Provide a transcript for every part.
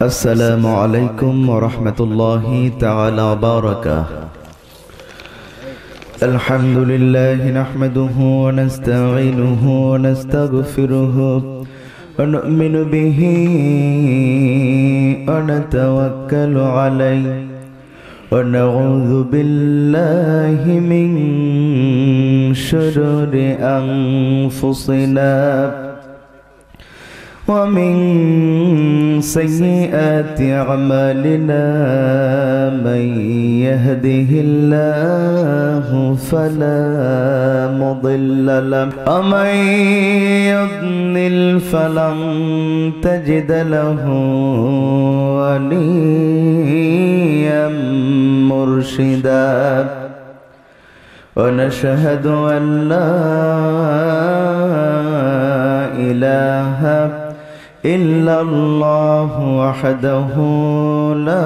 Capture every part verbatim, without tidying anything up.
السلام عليكم ورحمة الله تعالى وبركاته. الحمد لله نحمده ونستعينه ونستغفره ونؤمن به ونتوكل عليه ونعوذ بالله من شرور أنفسنا ومن سيئات أعمالنا. من يهده الله فلا مضل له ومن يضلل فلن تجد له وليا مرشدا. ونشهد أن لا إله إلا الله وحده لا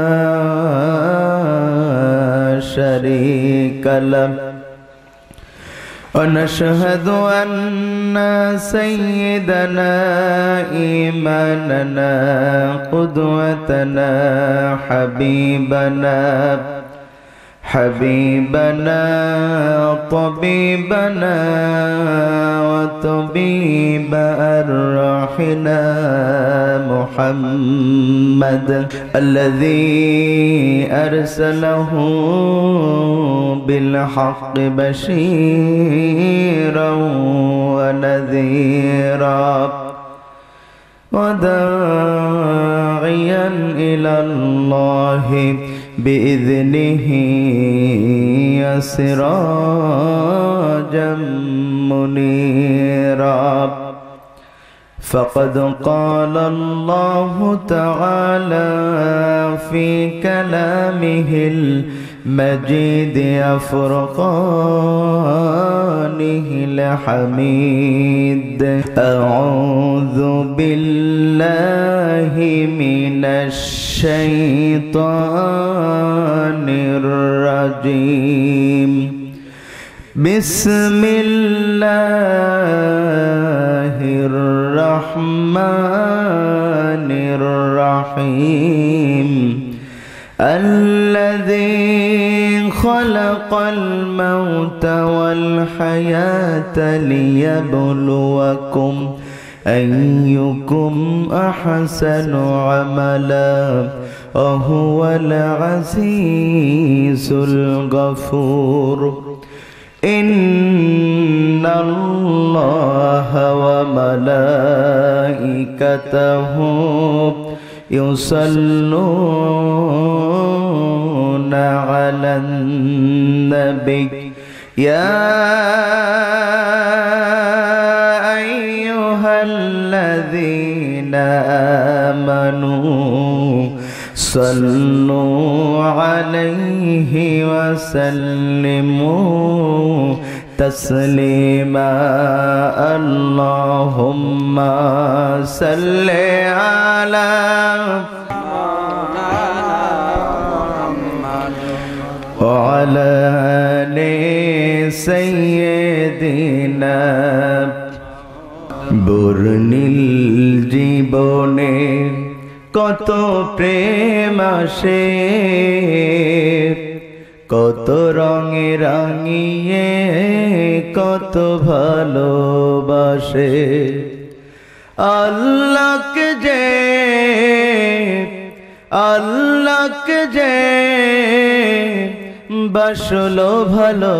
شريك له. ونشهد أن سيدنا إمامنا قدوتنا حبيبنا حبيبنا طبيبنا وطبيب أرواحنا محمد الذي أرسله بالحق بشيرا ونذيرا وداعيا إلى الله بإذنه سراجا منيرا. فقد قال الله تعالى في كلامه المجيد فرقانه الحميد: أعوذ بالله من الشيطان الرجيم. بسم الله الرحمن الرحيم. الذي خلق الموت والحياة ليبلوكم أيكم أحسن عملا وهو العزيز الغفور. إن الله وملائكته يصلون على النبي يا أيها الذين آمنوا صلوا عليه وسلموا تسليما. اللهم صل على وعلى آل سيدنا বর্ণিল জীবনে কত প্রেম আসে, কত রঙে রাঙিয়ে কত ভালোবাসে। আল্লাহকে যে আল্লাহকে যে বাসলো ভালো,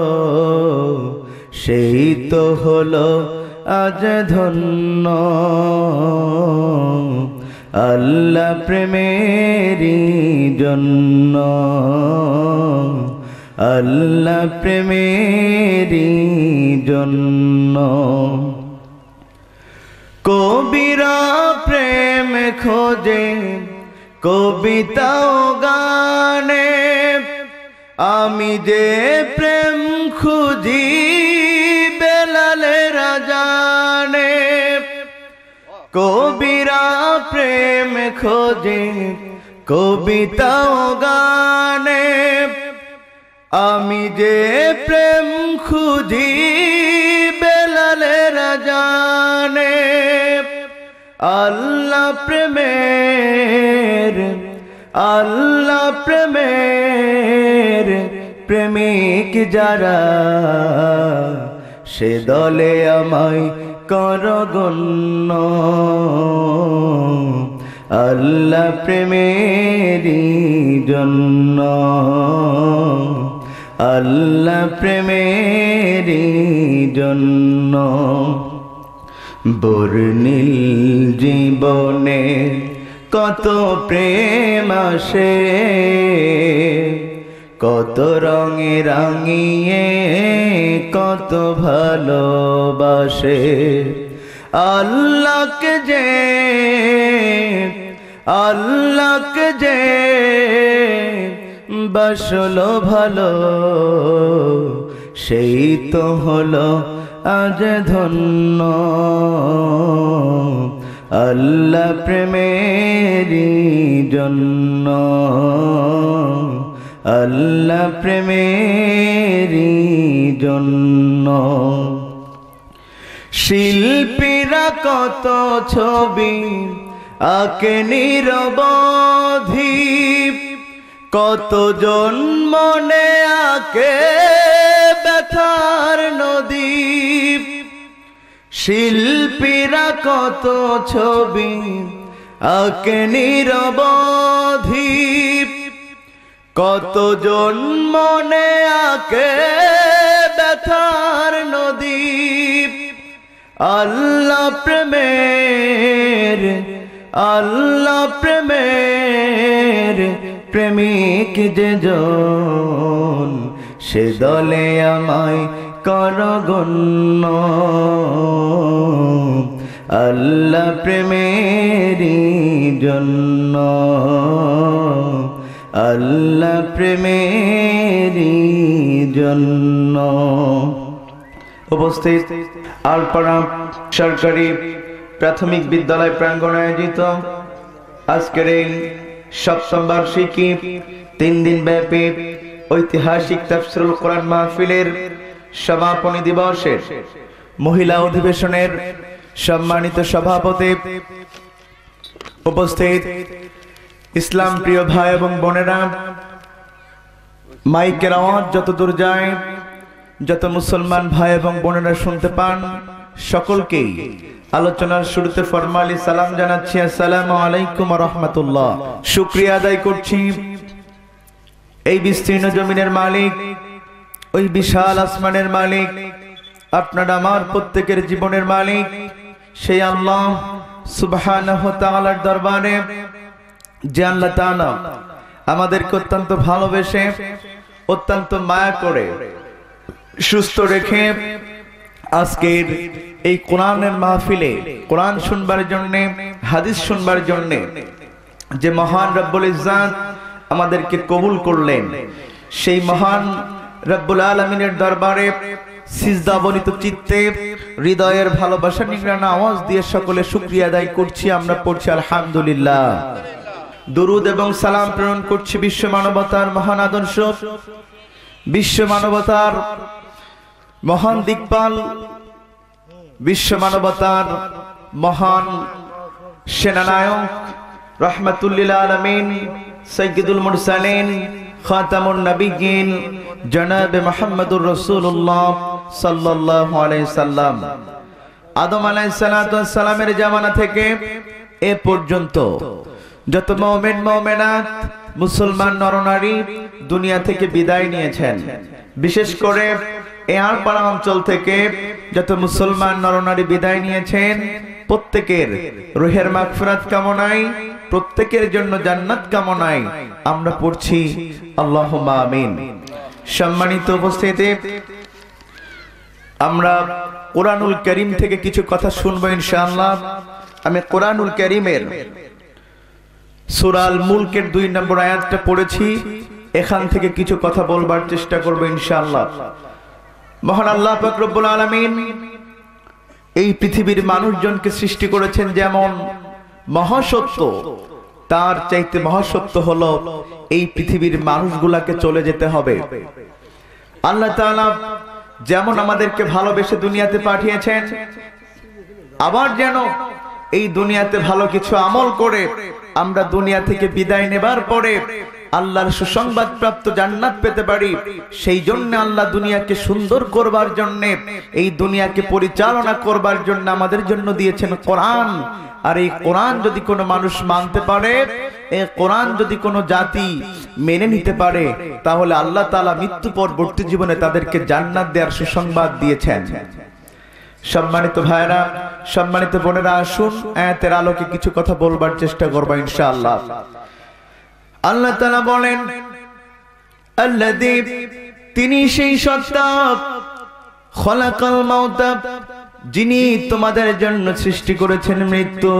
সেই তো হলো আজ ধন্য। আল্লাহ প্রেমেরই জন্য, আল্লাহ প্রেমেরই জন্য। কবিরা প্রেম খোঁজে কবিতা ও গানে, আমি যে প্রেম খুঁজি বেলালের জানে। কবিরা প্রেম খোঁজে কবিতা ও গানে, আমি যে প্রেম খুঁজি বেলালের জানে। আল্লাহ প্রেমের আল্লাহ প্রেমের প্রেমিক যারা সে দলে আমায় কর গণ্য আল্লাহ প্রেমেরই জন্য আল্লাহ প্রেমেরই জন্য বর্ণিল জীবনে কত প্রেম আসে কত রঙে রাঙিয়ে কত ভালোবাসে আল্লাহকে যে আল্লাহকে যে বাসলো ভালো সেই তো হলো আজ ধন্য আল্লাহ প্রেমেরই জন্য আল্লাহ প্রেমেরই জন্য শিল্পীরা কত ছবি আঁকে নিরবধি কত জন মনে আঁকে ব্যথার নদী শিল্পীরা কত ছবি আঁকে নিরবধি কত জন মনে আঁকে ব্যথার নদী আল্লাহ প্রেমের আল্লাহ প্রেমের প্রেমিক যে জন সে দলে আমায় কর গণ্য আল্লাহ প্রেমেরই জন্য আল্লাহ প্রেমেরই জন্য। উপস্থিত আলপাড়া সরকারি প্রাথমিক বিদ্যালয় প্রাঙ্গণে আয়োজিত আজকের এই সপ্তম বার্ষিকী তিন দিন ব্যাপী ঐতিহাসিক তাফসীরুল কোরআন মাহফিলের সমাপনী দিবসের মহিলা অধিবেশনের সম্মানিত সভাপতি, উপস্থিত ইসলাম প্রিয় ভাই এবং বোনেরা, মাইকের আওয়াজ যত দূর যায়, যত মুসলমান ভাই এবং বোনেরা শুনতে পান, সকলকেই আলোচনার শুরুতে ফরমালি সালাম জানাচ্ছি, আসসালামু আলাইকুম ওয়া রাহমাতুল্লাহ। শুকরিয়া আদায় করছি এই বিস্তীর্ণ জমিনের মালিক, ওই বিশাল আসমানের মালিক, আপনার আমার প্রত্যেকের জীবনের মালিক সেই আল্লাহ সুবহানাহু ওয়া তাআলার দরবারে যে আল্লাহ তাআলা আমাদেরকে অত্যন্ত ভালোবেসে, অত্যন্ত মায়া করে সুস্থ রেখে আজকের এই কোরআনের মাহফিলে কোরআন শুনবার জন্য, হাদিস শুনবার জন্য যে মহান রব্বুল ইজ্জাত আমাদেরকে কবুল করলেন, সেই মহান রব্বুল আলামিনের দরবারে সিজদাবনিত চিত্তে হৃদয়ের ভালোবাসা নিংড়ানো আওয়াজ দিয়ে সকলে শুকরিয়া আদায় করছি। আমরা পড়ছি আলহামদুলিল্লাহ। দুরুদ এবং সালাম প্রেরণ করছি বিশ্ব মানবতার মহান আদর্শ, বিশ্ব মানবতার মহান দিকপাল, বিশ্ব মানবতার মহান সেনানায়ক, রাহমাতুল্লিল আলামিন, সাইয়্যিদুল মুরসালিন, খাতামুন নবিয়্যিন, জনাবে মুহাম্মদুর রাসূলুল্লাহ সাল্লাল্লাহু আলাইহি সাল্লাম। আদম আলাইহিস সালাতু ওয়াস সালামের জামানা থেকে এ পর্যন্ত যত মুমিন মুমিনাত মুসলমান নরনারী দুনিয়া থেকে বিদায় নিয়েছেন, বিশেষ করে এই আলপাড়া অঞ্চল থেকে যত মুসলমান নরনারী বিদায় নিয়েছেন, প্রত্যেকের রুহের মাগফিরাত কামনায়, প্রত্যেকের জন্য জান্নাত কামনায় আমরা পড়ছি আল্লাহুম্মা আমিন। সম্মানিত উপস্থিতি, আমরা কোরআনুল কারীম থেকে কিছু কথা শুনবো ইনশাআল্লাহ। আমি কোরআনুল কারীমের সূরা আল মুলকের দুই নম্বর আয়াতটা পড়েছি, এখান থেকে কিছু কথা বলবার চেষ্টা করব ইনশাআল্লাহ। মহান আল্লাহ পাক রব্বুল আলামিন এই পৃথিবীর মানুষজনকে সৃষ্টি করেছেন যেমন মহাসত্য, তার চাইতে মহাসত্য হলো এই পৃথিবীর মানুষগুলাকে চলে যেতে হবে। আল্লাহ তাআলা যেমন আমাদেরকে ভালোবেসে দুনিয়াতে পাঠিয়েছেন, আবার যেন এই দুনিয়াতে ভালো কিছু আমল করে আমরা দুনিয়া থেকে বিদায় নেবার পরে আল্লাহর সুসংবাদ প্রাপ্ত জান্নাত পেতে পারি। সেই জন্য আল্লাহ দুনিয়াকে সুন্দর করবার জন্য, এই দুনিয়াকে পরিচালনা করবার জন্য আমাদের জন্য দিয়েছেন কোরআন। আর এই কোরআন যদি কোনো মানুষ মানতে পারে, এই কোরআন যদি কোনো জাতি মেনে নিতে পারে, তাহলে আল্লাহ তাআলা মৃত্যু পরবর্তী জীবনে তাদেরকে জান্নাত দেওয়ার সুসংবাদ দিয়েছেন। সম্মানিত ভাইরা, সম্মানিত বোনেরা, আসুন আয়াতের আলোকে কিছু কথা বলবার চেষ্টা করব ইনশাআল্লাহ। আল্লাহ তাআলা বলেন, আল্লাযী, তিনি সেই সত্তা, খলাকাল মাউতা, যিনি তোমাদের জন্য সৃষ্টি করেছেন মৃত্যু,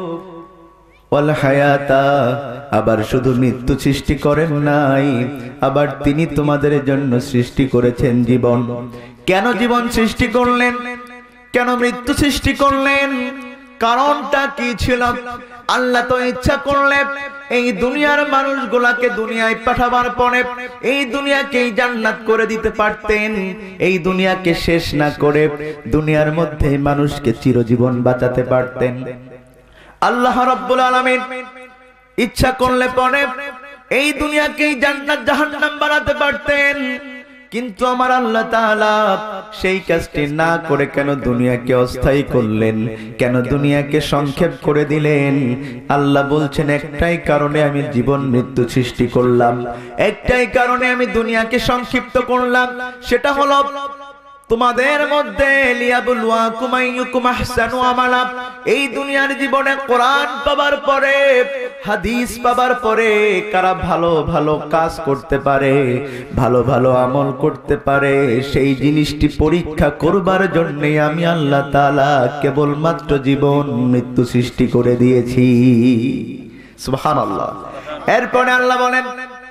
ওয়াল হায়াতা, আবার শুধু মৃত্যু সৃষ্টি করেন নাই, আবার তিনি তোমাদের জন্য সৃষ্টি করেছেন জীবন। কেন জীবন সৃষ্টি করলেন? কেন মৃত্যু সৃষ্টি করলেন? কারণটা কি ছিল? আল্লাহ তো ইচ্ছা করলে এই দুনিয়ার মানুষগুলাকে দুনিয়ায় পাঠাবার পরে এই দুনিয়াকে জান্নাত করে দিতে পারতেন। এই দুনিয়াকে শেষ না করে দুনিয়ার মধ্যে মানুষকে চিরজীবন বাঁচাতে পারতেন। আল্লাহ রাব্বুল আলামিন ইচ্ছা করলে পরে এই দুনিয়াকে জান্নাত জাহান্নাম বানাতে পারতেন, কিন্তু আমার আল্লাহ তাআলা সেই কাজটি না করে কেন দুনিয়াকে অস্থায়ী করলেন? কেন দুনিয়াকে সংক্ষেপ করে দিলেন? আল্লাহ বলছেন, একটাই কারণে আমি জীবন মৃত্যু সৃষ্টি করলাম, একটাই কারণে আমি দুনিয়াকে সংক্ষিপ্ত করলাম, সেটা হলো তোমাদের মধ্যে লিয়াবলুয়াকুম আইয়ুকুম আহসানু আমালা। এই দুনিয়ার জীবনে কোরআন পাবার পরে, হাদিস পাবার পরে কারা ভালো ভালো কাজ করতে পারে, ভালো ভালো আমল করতে পারে, সেই জিনিসটি পরীক্ষা করবার জন্য আমি আল্লাহ তাআলা কেবলমাত্র জীবন মৃত্যু সৃষ্টি করে দিয়েছি। সুবহানাল্লাহ। এরপরে আল্লাহ বলেন,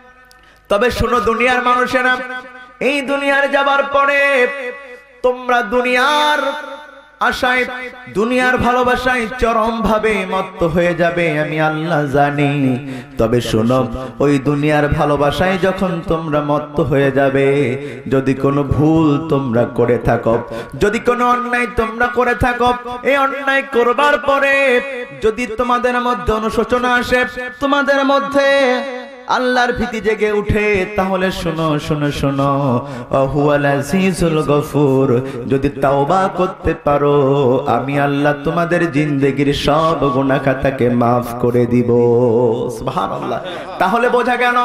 তবে শুনো দুনিয়ার মানুষেরা, এই দুনিয়ার যাবার পরে তোমরা দুনিয়ার আশায়, দুনিয়ার ভালোবাসায় চরম ভাবে মত্ত হয়ে যাবে, আমি আল্লাহ জানি। তবে শোনো, ওই দুনিয়ার ভালোবাসায় যখন তোমরা মত্ত হয়ে যাবে, যদি কোনো ভুল তোমরা করে থাকো, যদি কোনো অন্যায় তোমরা করে থাকো, এই অন্যায় করবার পরে যদি তোমাদের মধ্যে অনুশোচনা আসে, তোমাদের মধ্যে আল্লাহর ভীতি জেগে উঠে, তাহলে শোনো শোনো শোনো, হুয়াল আজিজুল গফুর, যদি তাওবা করতে পারো, আমি আল্লাহ তোমাদের জিন্দেগির সব গুনাহ খাতাকে মাফ করে দিব। সুবহানাল্লাহ। তাহলে বোঝা গেল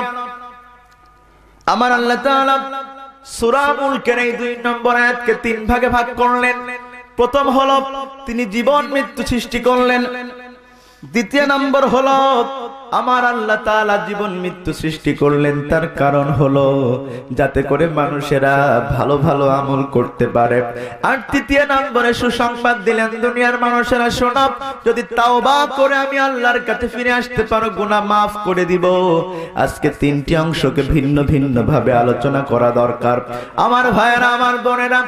আমার আল্লাহ তাআলা সূরা মুলকের এই দুই নম্বর আয়াতকে তিন ভাগে ভাগ করলেন। প্রথম হলো তিনি জীবন মৃত্যু সৃষ্টি করলেন। দ্বিতীয় নম্বর হলো আমার আল্লাহ তাআলা জীবন মৃত্যু সৃষ্টি করলেন, তার কারণ হলো যাতে করে মানুষেরা ভালো ভালো আমল করতে পারে। আর তৃতীয় নম্বরে সুসংবাদ দিলেন, দুনিয়ার মানুষেরা শোনো, যদি তাওবা করে আমি আল্লাহর কাছে ফিরে আসতে পারো, গুনাহ মাফ করে দিব। আজকে তিনটি অংশকে ভিন্ন ভিন্ন ভাবে আলোচনা করা দরকার। আমার ভাইয়েরা, আমার বোনেরা,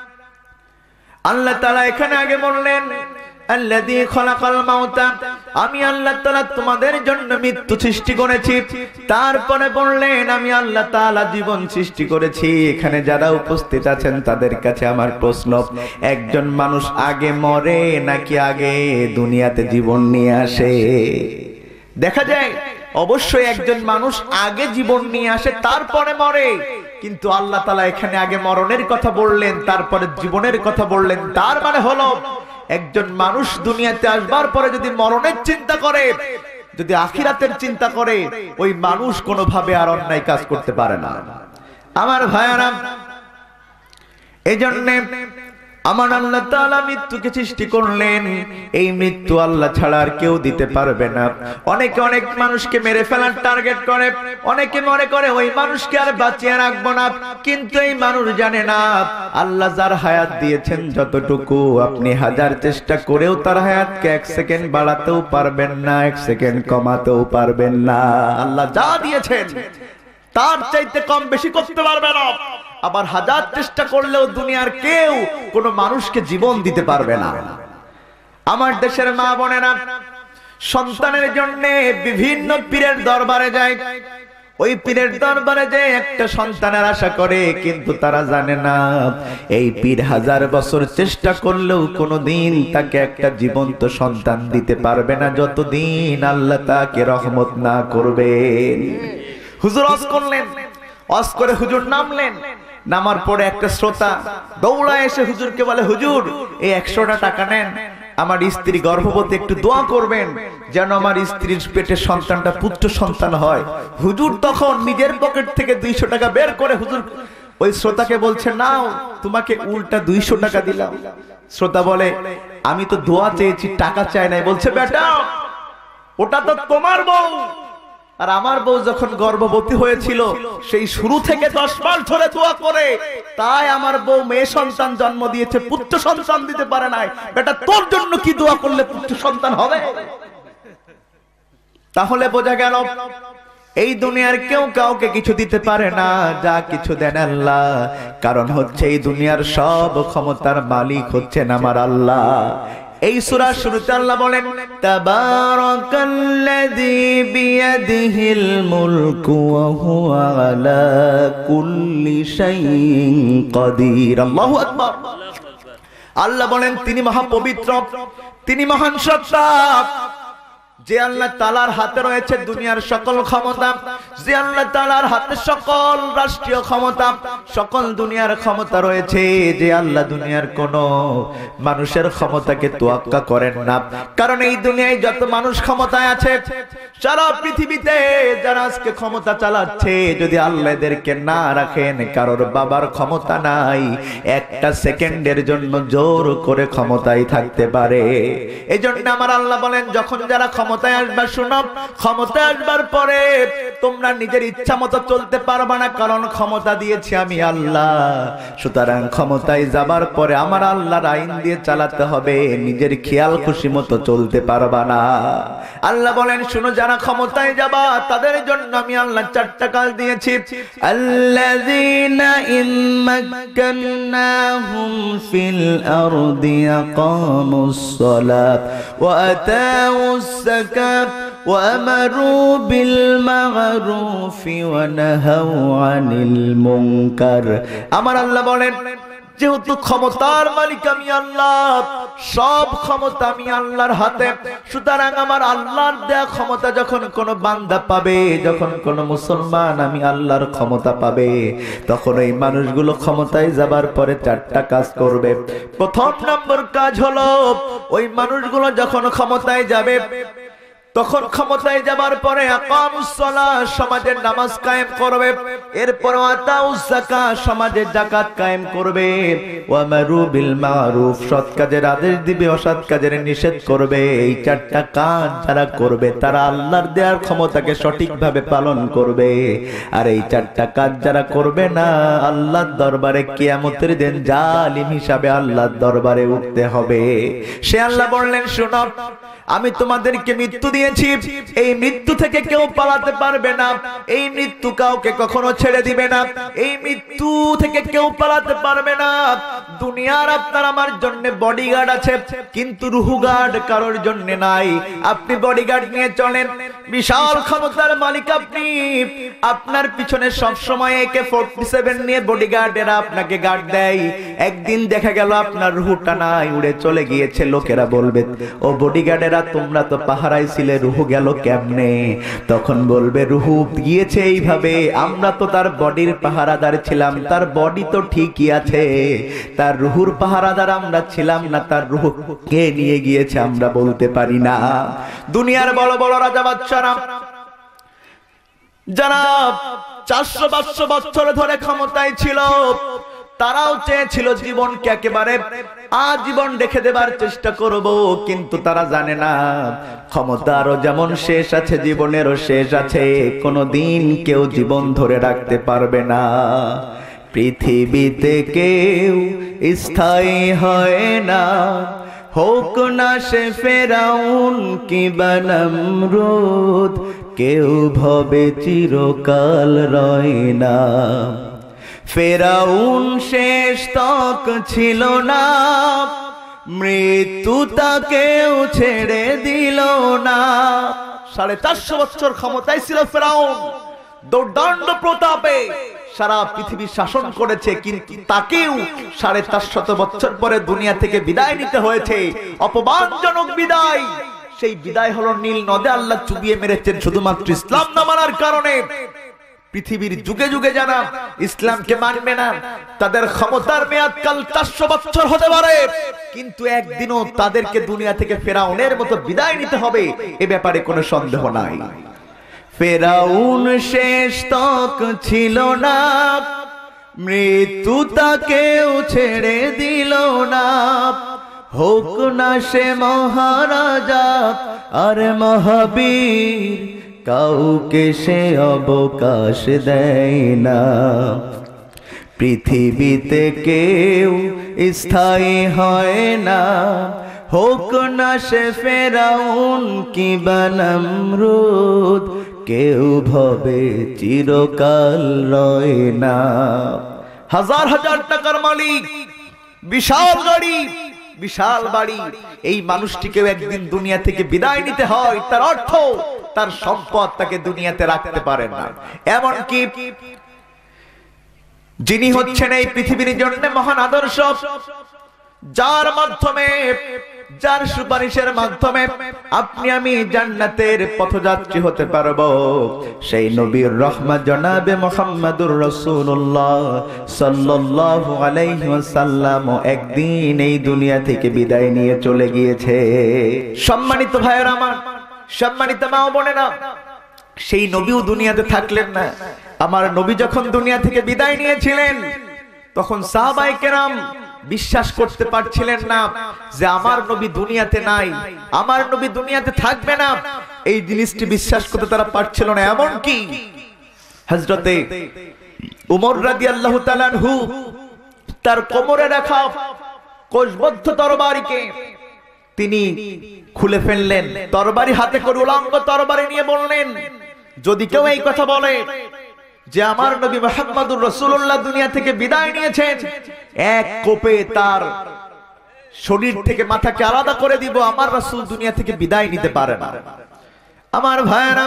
আল্লাহ তাআলা এখানে আগে বললেন, আল্লাযী খলাকাল মাউতা, আমি আল্লাহ তাআলা তোমাদের জন্য মৃত্যু সৃষ্টি করেছি। তারপরে বললেন, আমি আল্লাহ তাআলা জীবন সৃষ্টি করেছি। এখানে যারা উপস্থিত আছেন তাদের কাছে আমার প্রশ্ন, একজন মানুষ আগে মরে নাকি আগে দুনিয়াতে জীবন নিয়ে আসে? দেখা যায় অবশ্যই একজন মানুষ আগে জীবন নিয়ে আসে, তারপরে মরে। কিন্তু আল্লাহ তাআলা এখানে আগে মরণের কথা বললেন, তারপরে জীবনের কথা বললেন। তার মানে হলো একজন মানুষ দুনিয়াতে আসবার পরে যদি মরণের চিন্তা করে, যদি আখিরাতের চিন্তা করে, ওই মানুষ কোনোভাবে আর অন্যায় কাজ করতে পারে না। আমার ভাইয়েরা, এই জন্য আমার আল্লাহ তাআলা মৃত্যুকে সৃষ্টি করলেন। এই মৃত্যু আল্লাহ ছাড়া আর কেউ দিতে পারবে না। অনেকে অনেক মানুষকে মেরে ফেলার টার্গেট করে, অনেকে মনে করে ওই মানুষকে আর বাঁচিয়ে রাখবো না। কিন্তু এই মানুষ জানে না, আল্লাহ যার হায়াত দিয়েছেন যতটুকু, আপনি হাজার চেষ্টা করেও তার হায়াতকে এক সেকেন্ড বাড়াতেও পারবেন না, এক সেকেন্ড কমাতেও পারবেন না। আল্লাহ যা দিয়েছেন তার চাইতে কম বেশি করতে পারবে না। আবার হাজার চেষ্টা করলেও দুনিয়ার কেউ কোন মানুষকে জীবন দিতে পারবে না। আমার দেশের মা বোনেরা সন্তানের জন্য বিভিন্ন পীরের দরবারে যায়। ওই পীরের দরবারে যে একটা সন্তানের আশা করে, কিন্তু তারা জানে না এই পীর হাজার বছর চেষ্টা করলেও কোনোদিন তাকে একটা জীবন্ত সন্তান দিতে পারবে না, যতদিন আল্লাহ তাকে রহমত না করবে। হুজুর ওয়াজ করলেন, ওয়াজ করে হুজুর নামলেন। নামার পরে একটা শ্রোতা দৌড়ায় এসে হুজুরকে বলে, হুজুর এই একশোটা টাকা নেন, আমার স্ত্রী গর্ভবতী, একটু দোয়া করবেন যেন আমার স্ত্রীর পেটে সন্তানটা পুত্র সন্তান হয়। হুজুর তখন নিজের পকেট থেকে দুইশো টাকা বের করে হুজুর ওই শ্রোতাকে বলছে, নাও তোমাকে উল্টা দুইশো টাকা দিলাম। শ্রোতা বলে, আমি তো দোয়া চেয়েছি, টাকা চাই নাই। বলছে, বেটা ওটা তো তোমার বউ, আর আমার বউ যখন গর্ভবতী হয়েছিল সেই শুরু থেকে দশ মাস ধরে দোয়া করে, তাই আমার বউ মেয়ে সন্তান জন্ম দিয়েছে, পুত্র সন্তান দিতে পারে নাই। বেটা তোর জন্য কি দোয়া করলে পুত্র সন্তান হবে? তাহলে বোঝা গেল এই দুনিয়ার কেউ কাউকে কিছু দিতে পারে না, যা কিছু দেন আল্লাহ। কারণ হচ্ছে এই দুনিয়ার সব ক্ষমতার মালিক হচ্ছেন আমার আল্লাহ। এই সূরার শুরুতে আল্লাহ বলেন, তাবারাকাল্লাযী বিয়াদিহিল মুলকু ওয়া হুয়া আলা কুল্লি শাইইন কাদির। আল্লাহু আকবার। আল্লাহ বলেন তিনি মহাপবিত্র, তিনি মহান সত্তা, যে আল্লাহ তাআলার হাতে রয়েছে দুনিয়ার সকল ক্ষমতা, যে আল্লাহ তাআলার হাতে সকল রাষ্ট্রীয় ক্ষমতা, সকল দুনিয়ার ক্ষমতা রয়েছে, যে আল্লাহ দুনিয়ার কোন মানুষের ক্ষমতাকে তোয়াক্কা করেন না। কারণ এই দুনিয়ায় যত মানুষ ক্ষমতায় আছে, সারা পৃথিবীতে যারা আজকে ক্ষমতা চালাচ্ছে, যদি আল্লাহ এদেরকে না রাখেন, কারোর বাবার ক্ষমতা নাই, একটা সেকেন্ডের জন্য জোর করে ক্ষমতায় থাকতে পারে। এই জন্য আমার আল্লাহ বলেন, যখন যারা ক্ষমতায় আসবা, শোনো, ক্ষমতায় আসবার পরে তোমরা নিজের ইচ্ছা মতো চলতে পারবা না, কারণ ক্ষমতা দিয়েছি আমি আল্লাহ। সুতরাং ক্ষমতায় যাবার পরে আমার আল্লাহর আইন দিয়ে চালাতে হবে, নিজের খেয়াল খুশি মতো চলতে পারবা না। আল্লাহ বলেন, শোনো, যারা ক্ষমতায় যাবা তাদের জন্য আমি আল্লাহ চারটা কাজ দিয়েছি। আল্লাযীনা ইম্মাক্কান্নাহুম ফিল আরদি আকামুস সালাত ওয়া আতাউস যাকাত ওয়া আমারু বিল মা'রুফি ওয়া নাহাউ আনিল মুনকার। আমার আল্লাহ বলেন, যেহেতু ক্ষমতার মালিক আমি আল্লাহ, সব ক্ষমতা আমি আল্লাহর হাতে, সুতরাং আমার আল্লাহর দেয়া ক্ষমতা যখন কোন বান্দা পাবে, যখন কোন মুসলমান আমি আল্লাহর ক্ষমতা পাবে, তখন এই মানুষগুলো ক্ষমতায় যাবার পরে চারটা কাজ করবে। প্রথম নম্বর কাজ হলো, ওই মানুষগুলো যখন ক্ষমতায় যাবে, তখন ক্ষমতায় যাবার পরে আকামুস সালাহ, সমাজের নামাজ কায়েম করবে, এরপর আতাউস যাকাত, সমাজের যাকাত কায়েম করবে, ওয়া আমারু বিল মা'রুফ, সৎ কাজের আদেশ দিবে, অসৎ কাজের নিষেধ করবে। এই চারটা কাজ যারা করবে তারা আল্লাহর দেওয়ার ক্ষমতাকে সঠিকভাবে পালন করবে। আর এই চারটা কাজ যারা করবে না, আল্লাহর দরবারে কিয়ামতের দিন জালিম হিসাবে আল্লাহর দরবারে উঠতে হবে। সে আল্লাহ বললেন, শোনো, আমি তোমাদেরকে মৃত্যু দিয়েছি, এই মৃত্যু থেকে কেউ পালাতে পারবে না, এই মৃত্যু কাউকে কখনো ছেড়ে দিবে না, এই মৃত্যু থেকে কেউ পালাতে পারবে না। দুনিয়ার আপনার আমার জন্য বডিগার্ড আছে, কিন্তু রুহু গার্ড কারোর জন্য নাই। আপনি বডিগার্ড নিয়ে চলেন, বিশাল ক্ষমতার মালিক আপনি, আপনার পিছনে সব সময় একে ফর্টি সেভেন নিয়ে বডিগার্ডেরা আপনাকে গার্ড দেয়। একদিন দেখা গেল আপনার রুহুটা নাই, উড়ে চলে গিয়েছে, লোকেরা বলবে, ও বডিগার্ডেরা তোমরা তো পাহারায় ছিলে, রুহু গেল কেমনে? তখন বলবে, রুহু গিয়েছে এইভাবে, আমরা তো তার বডির পাহারাদার ছিলাম, তার বডি তো ঠিকই আছে, তার রুহুর পাহারাদার আমরা ছিলাম না, তার রুহু কে নিয়ে গিয়েছে আমরা বলতে পারি না। দুনিয়ার বড় বড় রাজা বাদশারা যারা চারশো পাঁচশো বছর ধরে ক্ষমতায় ছিল, তারাও চেয়েছিল জীবনকে একেবারে আজীবন রেখে দেবার চেষ্টা করব, কিন্তু তারা জানে না ক্ষমতারও যেমন শেষ আছে, জীবনেরও শেষ আছে। কোনদিন কেউ জীবন ধরে রাখতে পারবে না। পৃথিবীতে কেউ স্থায়ী হয় না, হোক না সে ফেরাউন কিংবা নমরুদ, কেউ ভবে চিরকাল রয় না। ফেরাউন শেষ তক ছিল না, মৃত্যু তাকেও ছেড়ে দিল না। সাড়ে চারশো বছর ক্ষমতায় ছিল ফেরাউন, দুর্দণ্ড প্রতাপে সারা পৃথিবী শাসন করেছে, কিন্তু তাকেও সাড়ে চার শত বছর পরে দুনিয়া থেকে বিদায় নিতে হয়েছে, অপমানজনক বিদায়। সেই বিদায় হলো নীল নদে আল্লাহ চুবিয়ে মেরেছেন শুধুমাত্র ইসলাম না মানার কারণে। পৃথিবীর যুগে যুগে যারা ইসলামকে মানবে না, তাদের ক্ষমতার মেয়াদ কাল চারশো বছর হতে পারে, কিন্তু একদিনও তাদেরকে দুনিয়া থেকে ফেরাউনের মতো বিদায় নিতে হবে, এ ব্যাপারে কোনো সন্দেহ নাই। ফেরাউন শেষ তক ছিল না, মৃত্যু তাকেও ছেড়ে দিল না। হোক না সে মহারাজা আর মহাবীর, কাউকে সে অবকাশ দেয় না। পৃথিবীতে কেউ স্থায়ী হয় না, হোক না সে ফেরাউন কিংবা নমরুদ, কেউ ভবে চিরকাল রয় না। হাজার হাজার টাকার মালিক, বিশাল গাড়ি, বিশাল বাড়ি, এই মানুষটিকেও একদিন দুনিয়া থেকে বিদায় নিতে হয়। তার অর্থ, তার সম্পদ তাকে দুনিয়াতে রাখতে পারে না। এমনকি যিনি হচ্ছেন এই পৃথিবীর জন্য মহান আদর্শ, যার মাধ্যমে, যার সুপারিশের মাধ্যমে আপনি আমি জান্নাতের পথযাত্রী হতে পারবো, সেই নবীর রহমত জনাবে মুহাম্মদুর রাসূলুল্লাহ সাল্লাল্লাহু আলাইহি ওয়াসাল্লাম একদিন এই দুনিয়া থেকে বিদায় নিয়ে চলে গিয়েছে। সম্মানিত ভাইয়েরা আমার, সম্মানিত মা ও বোনেরা, সেই নবীও দুনিয়াতে থাকলেন না। আমার নবী যখন দুনিয়া থেকে বিদায় নিয়েছিলেন, তখন সাহাবায়ে কেরাম বিশ্বাস করতে পারছিলেন না যে আমার নবী দুনিয়াতে নাই, আমার নবী দুনিয়াতে থাকবে না। এই জিনিসটি বিশ্বাস করতে তারা পারছিল না। এমনকি হযরতে উমর রাদিয়াল্লাহু তাআলা আনহু তার কোমরে রাখা কোষবদ্ধ তরবারিকে তিনি খুলে ফেললেন, তরবারি হাতে করে উলঙ্গ তরবারি নিয়ে বললেন, যদি কেউ এই কথা বলে যে আমার নবী মুহাম্মদুর রাসূলুল্লাহ দুনিয়া থেকে বিদায় নিয়েছেন, এক কোপে তার শরীর থেকে মাথাকে আলাদা করে দিব। আমার রাসূল দুনিয়া থেকে বিদায় নিতে পারে না। আমার ভাইয়েরা,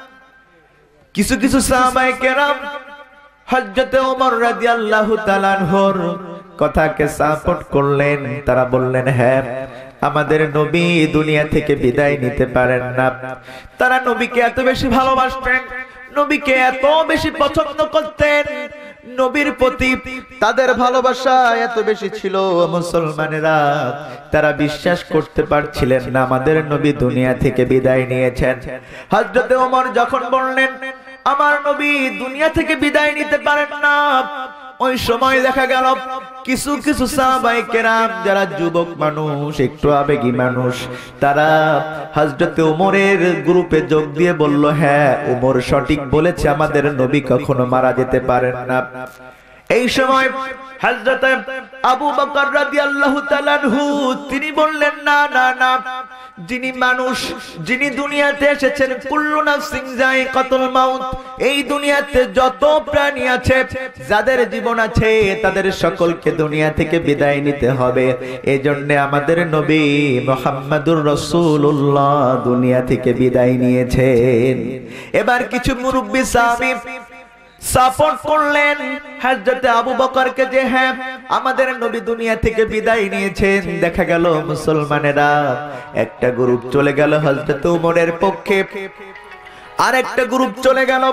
কিছু কিছু সাহাবায়ে কেরাম হযরত ওমর রাদিয়াল্লাহু তাআলা আনহুর কথাকে সাপোর্ট করলেন। তারা বললেন, হ্যাঁ, আমাদের নবী দুনিয়া থেকে বিদায় নিতে পারেন না। তারা নবীকে এত বেশি ভালোবাসতেন, নবীকে এত বেশি পছন্দ করতেন, নবীর প্রতি তাদের ভালোবাসা এত বেশি ছিল, মুসলমানেরা তারা বিশ্বাস করতে পারছিলেন না আমাদের নবী দুনিয়া থেকে বিদায় নিয়েছেন। হযরত ওমর যখন বললেন আমার নবী দুনিয়া থেকে বিদায় নিতে পারেন না, ওই সময় দেখা গেল কিছু কিছু সাহাবায়ে কেরাম যারা যুবক মানুষ, একটু আবেগী মানুষ, তারা হযরত ওমরের গ্রুপে যোগ দিয়ে বলল, হ্যাঁ, ওমর সঠিক বলেছে, আমাদের নবী কখনো মারা যেতে পারেন না। এই সময় হযরত আবু বকর রাদিয়াল্লাহু তাআলা আনহু তিনি বললেন, না না না, যিনি মানুষ, যিনি দুনিয়াতে এসেছেন, কুল্লু নাফসিন যায়িকাতুল মাউত, এই দুনিয়াতে যত প্রাণী আছে, যাদের জীবন আছে, তাদের সকলকে দুনিয়া থেকে বিদায় নিতে হবে। এজন্য আমাদের নবী মুহাম্মদুর রাসূলুল্লাহ দুনিয়া থেকে বিদায় নিয়েছেন। এবার কিছু মুরব্বি সাহাবী সাপোর্ট করলেন হযরত আবু বকরকে যে হ্যাঁ, আমাদের নবী দুনিয়া থেকে বিদায় নিয়েছেন। দেখা গেল মুসলমানেরা একটা গ্রুপ চলে গেল হযরত ওমরের পক্ষে, আর একটা গ্রুপ চলে গেল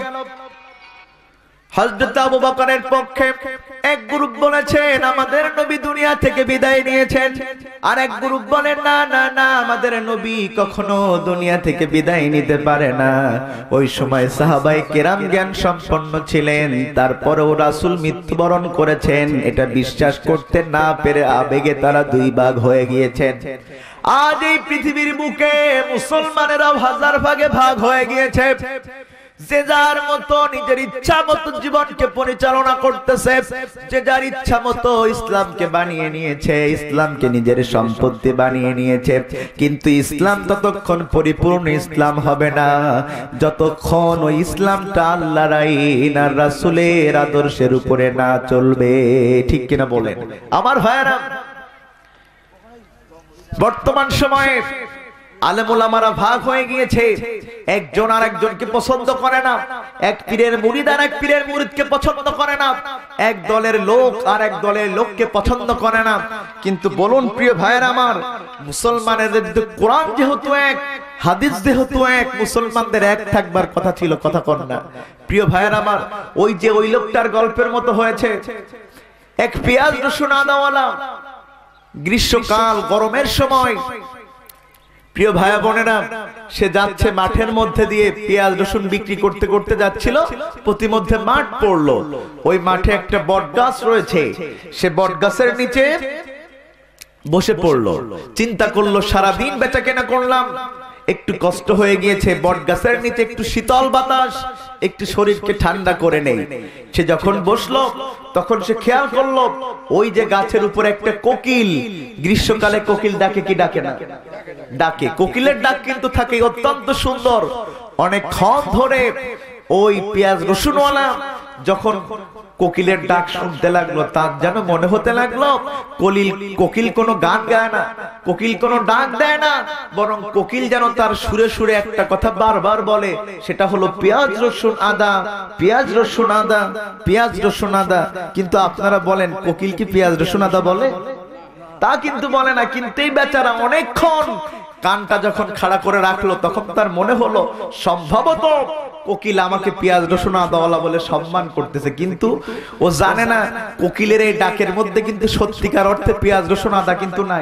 হযরত আবু বকরের পক্ষে। এক গ্রুপ বলেছেন আমাদের নবী দুনিয়া থেকে বিদায় নিয়েছেন, আর এক গ্রুপ বলেন না না না, আমাদের নবী কখনো দুনিয়া থেকে বিদায় নিতে পারে না। ওই সময় সাহাবায়ে কেরাম জ্ঞান সম্পন্ন ছিলেন, তারপরেও রাসূল মৃত্যুবরণ করেছেন এটা বিশ্বাস করতে না পেরে আবেগে তারা দুই ভাগ হয়ে গিয়েছেন। আজ এই পৃথিবীর বুকে মুসলমানেরা হাজার ভাগে ভাগ হয়ে গিয়েছে, যে যার মতো নিজের ইচ্ছা মতো জীবনকে পরিচালনা করতেছে, যে যার ইচ্ছা মতো ইসলামকে বানিয়ে নিয়েছে, ইসলামকে নিজের সম্পত্তি বানিয়ে নিয়েছে। কিন্তু ইসলাম ততক্ষণ পরিপূর্ণ ইসলাম হবে না যতক্ষণ ওই ইসলামটা আল্লাহর আইন আর রাসূলের আদর্শের উপরে না চলবে। ঠিক কিনা বলেন আমার ভাইয়েরা? বর্তমান সময়ে আলেম ওলামারা ভাগ হয়ে গিয়েছে, একজন আর একজনকে পছন্দ করে না, এক পীরের মুরিদ আর এক পীরের মুরিদকে পছন্দ করে না, এক দলের লোক আর এক দলের লোককে পছন্দ করে না। কিন্তু বলুন প্রিয় ভাইয়ের আমার, মুসলমানের কোরআন যেহেতু এক, হাদিস যেহেতু এক, মুসলমানদের এক থাকবার কথা ছিল, কথা কর না প্রিয় ভাইয়ের আমার। ওই যে ওই লোকটার গল্পের মতো হয়েছে, এক পেঁয়াজ রসুন আদাওয়ালা, গ্রীষ্মকাল গরমের সময় প্রিয় ভাই বোনেরা, সে যাচ্ছে মাঠের মধ্যে দিয়ে, পেঁয়াজ রসুন বিক্রি করতে করতে যাচ্ছিল, প্রতিমধ্যে মাঠ পড়লো, ওই মাঠে একটা বট গাছ রয়েছে, সে বট গাছের নিচে বসে পড়লো, চিন্তা করলো সারাদিন বেচা কেনা করলাম, একটু কষ্ট হয়ে গিয়েছে, বট গাছের নিচে একটু শীতল বাতাস, একটু শরীরকে ঠান্ডা করে নেই। সে যখন বসলো তখন সে খেয়াল করলো ওই যে গাছের উপর একটা কোকিল, গ্রীষ্মকালে কোকিল ডাকে কি ডাকে না? ডাকে। কোকিলের ডাক কিন্তু থাকে অত্যন্ত সুন্দর। অনেকক্ষণ ধরে ওই পেঁয়াজ রসুনওয়ালা যখন কোকিলের ডাক শুনতে লাগলো, তার যেন মনে হতে লাগলো কোকিল কোকিল কোনো গান গায় না, কোকিল কোনো ডাক দেয় না, বরং কোকিল যেন তার সুরে সুরে একটা কথা বারবার বলে, সেটা হলো পেঁয়াজ রসুন আদা, পেঁয়াজ রসুন আদা, পেঁয়াজ রসুন আদা। কিন্তু আপনারা বলেন কোকিল কি পেঁয়াজ রসুন আদা বলে? তা কিন্তু বলে না। কিন্তু এই বেচারা অনেকক্ষণ কানটা যখন খাড়া করে রাখলো, তখন তার মনে হলো সম্ভবত কোকিল আমাকে পেঁয়াজ রসুন আদাওয়ালা বলে সম্মান করতেছে, কিন্তু ও জানে না কোকিলের এই ডাকের মধ্যে কিন্তু সত্যিকার অর্থে পেঁয়াজ রসুন আদা কিন্তু নাই।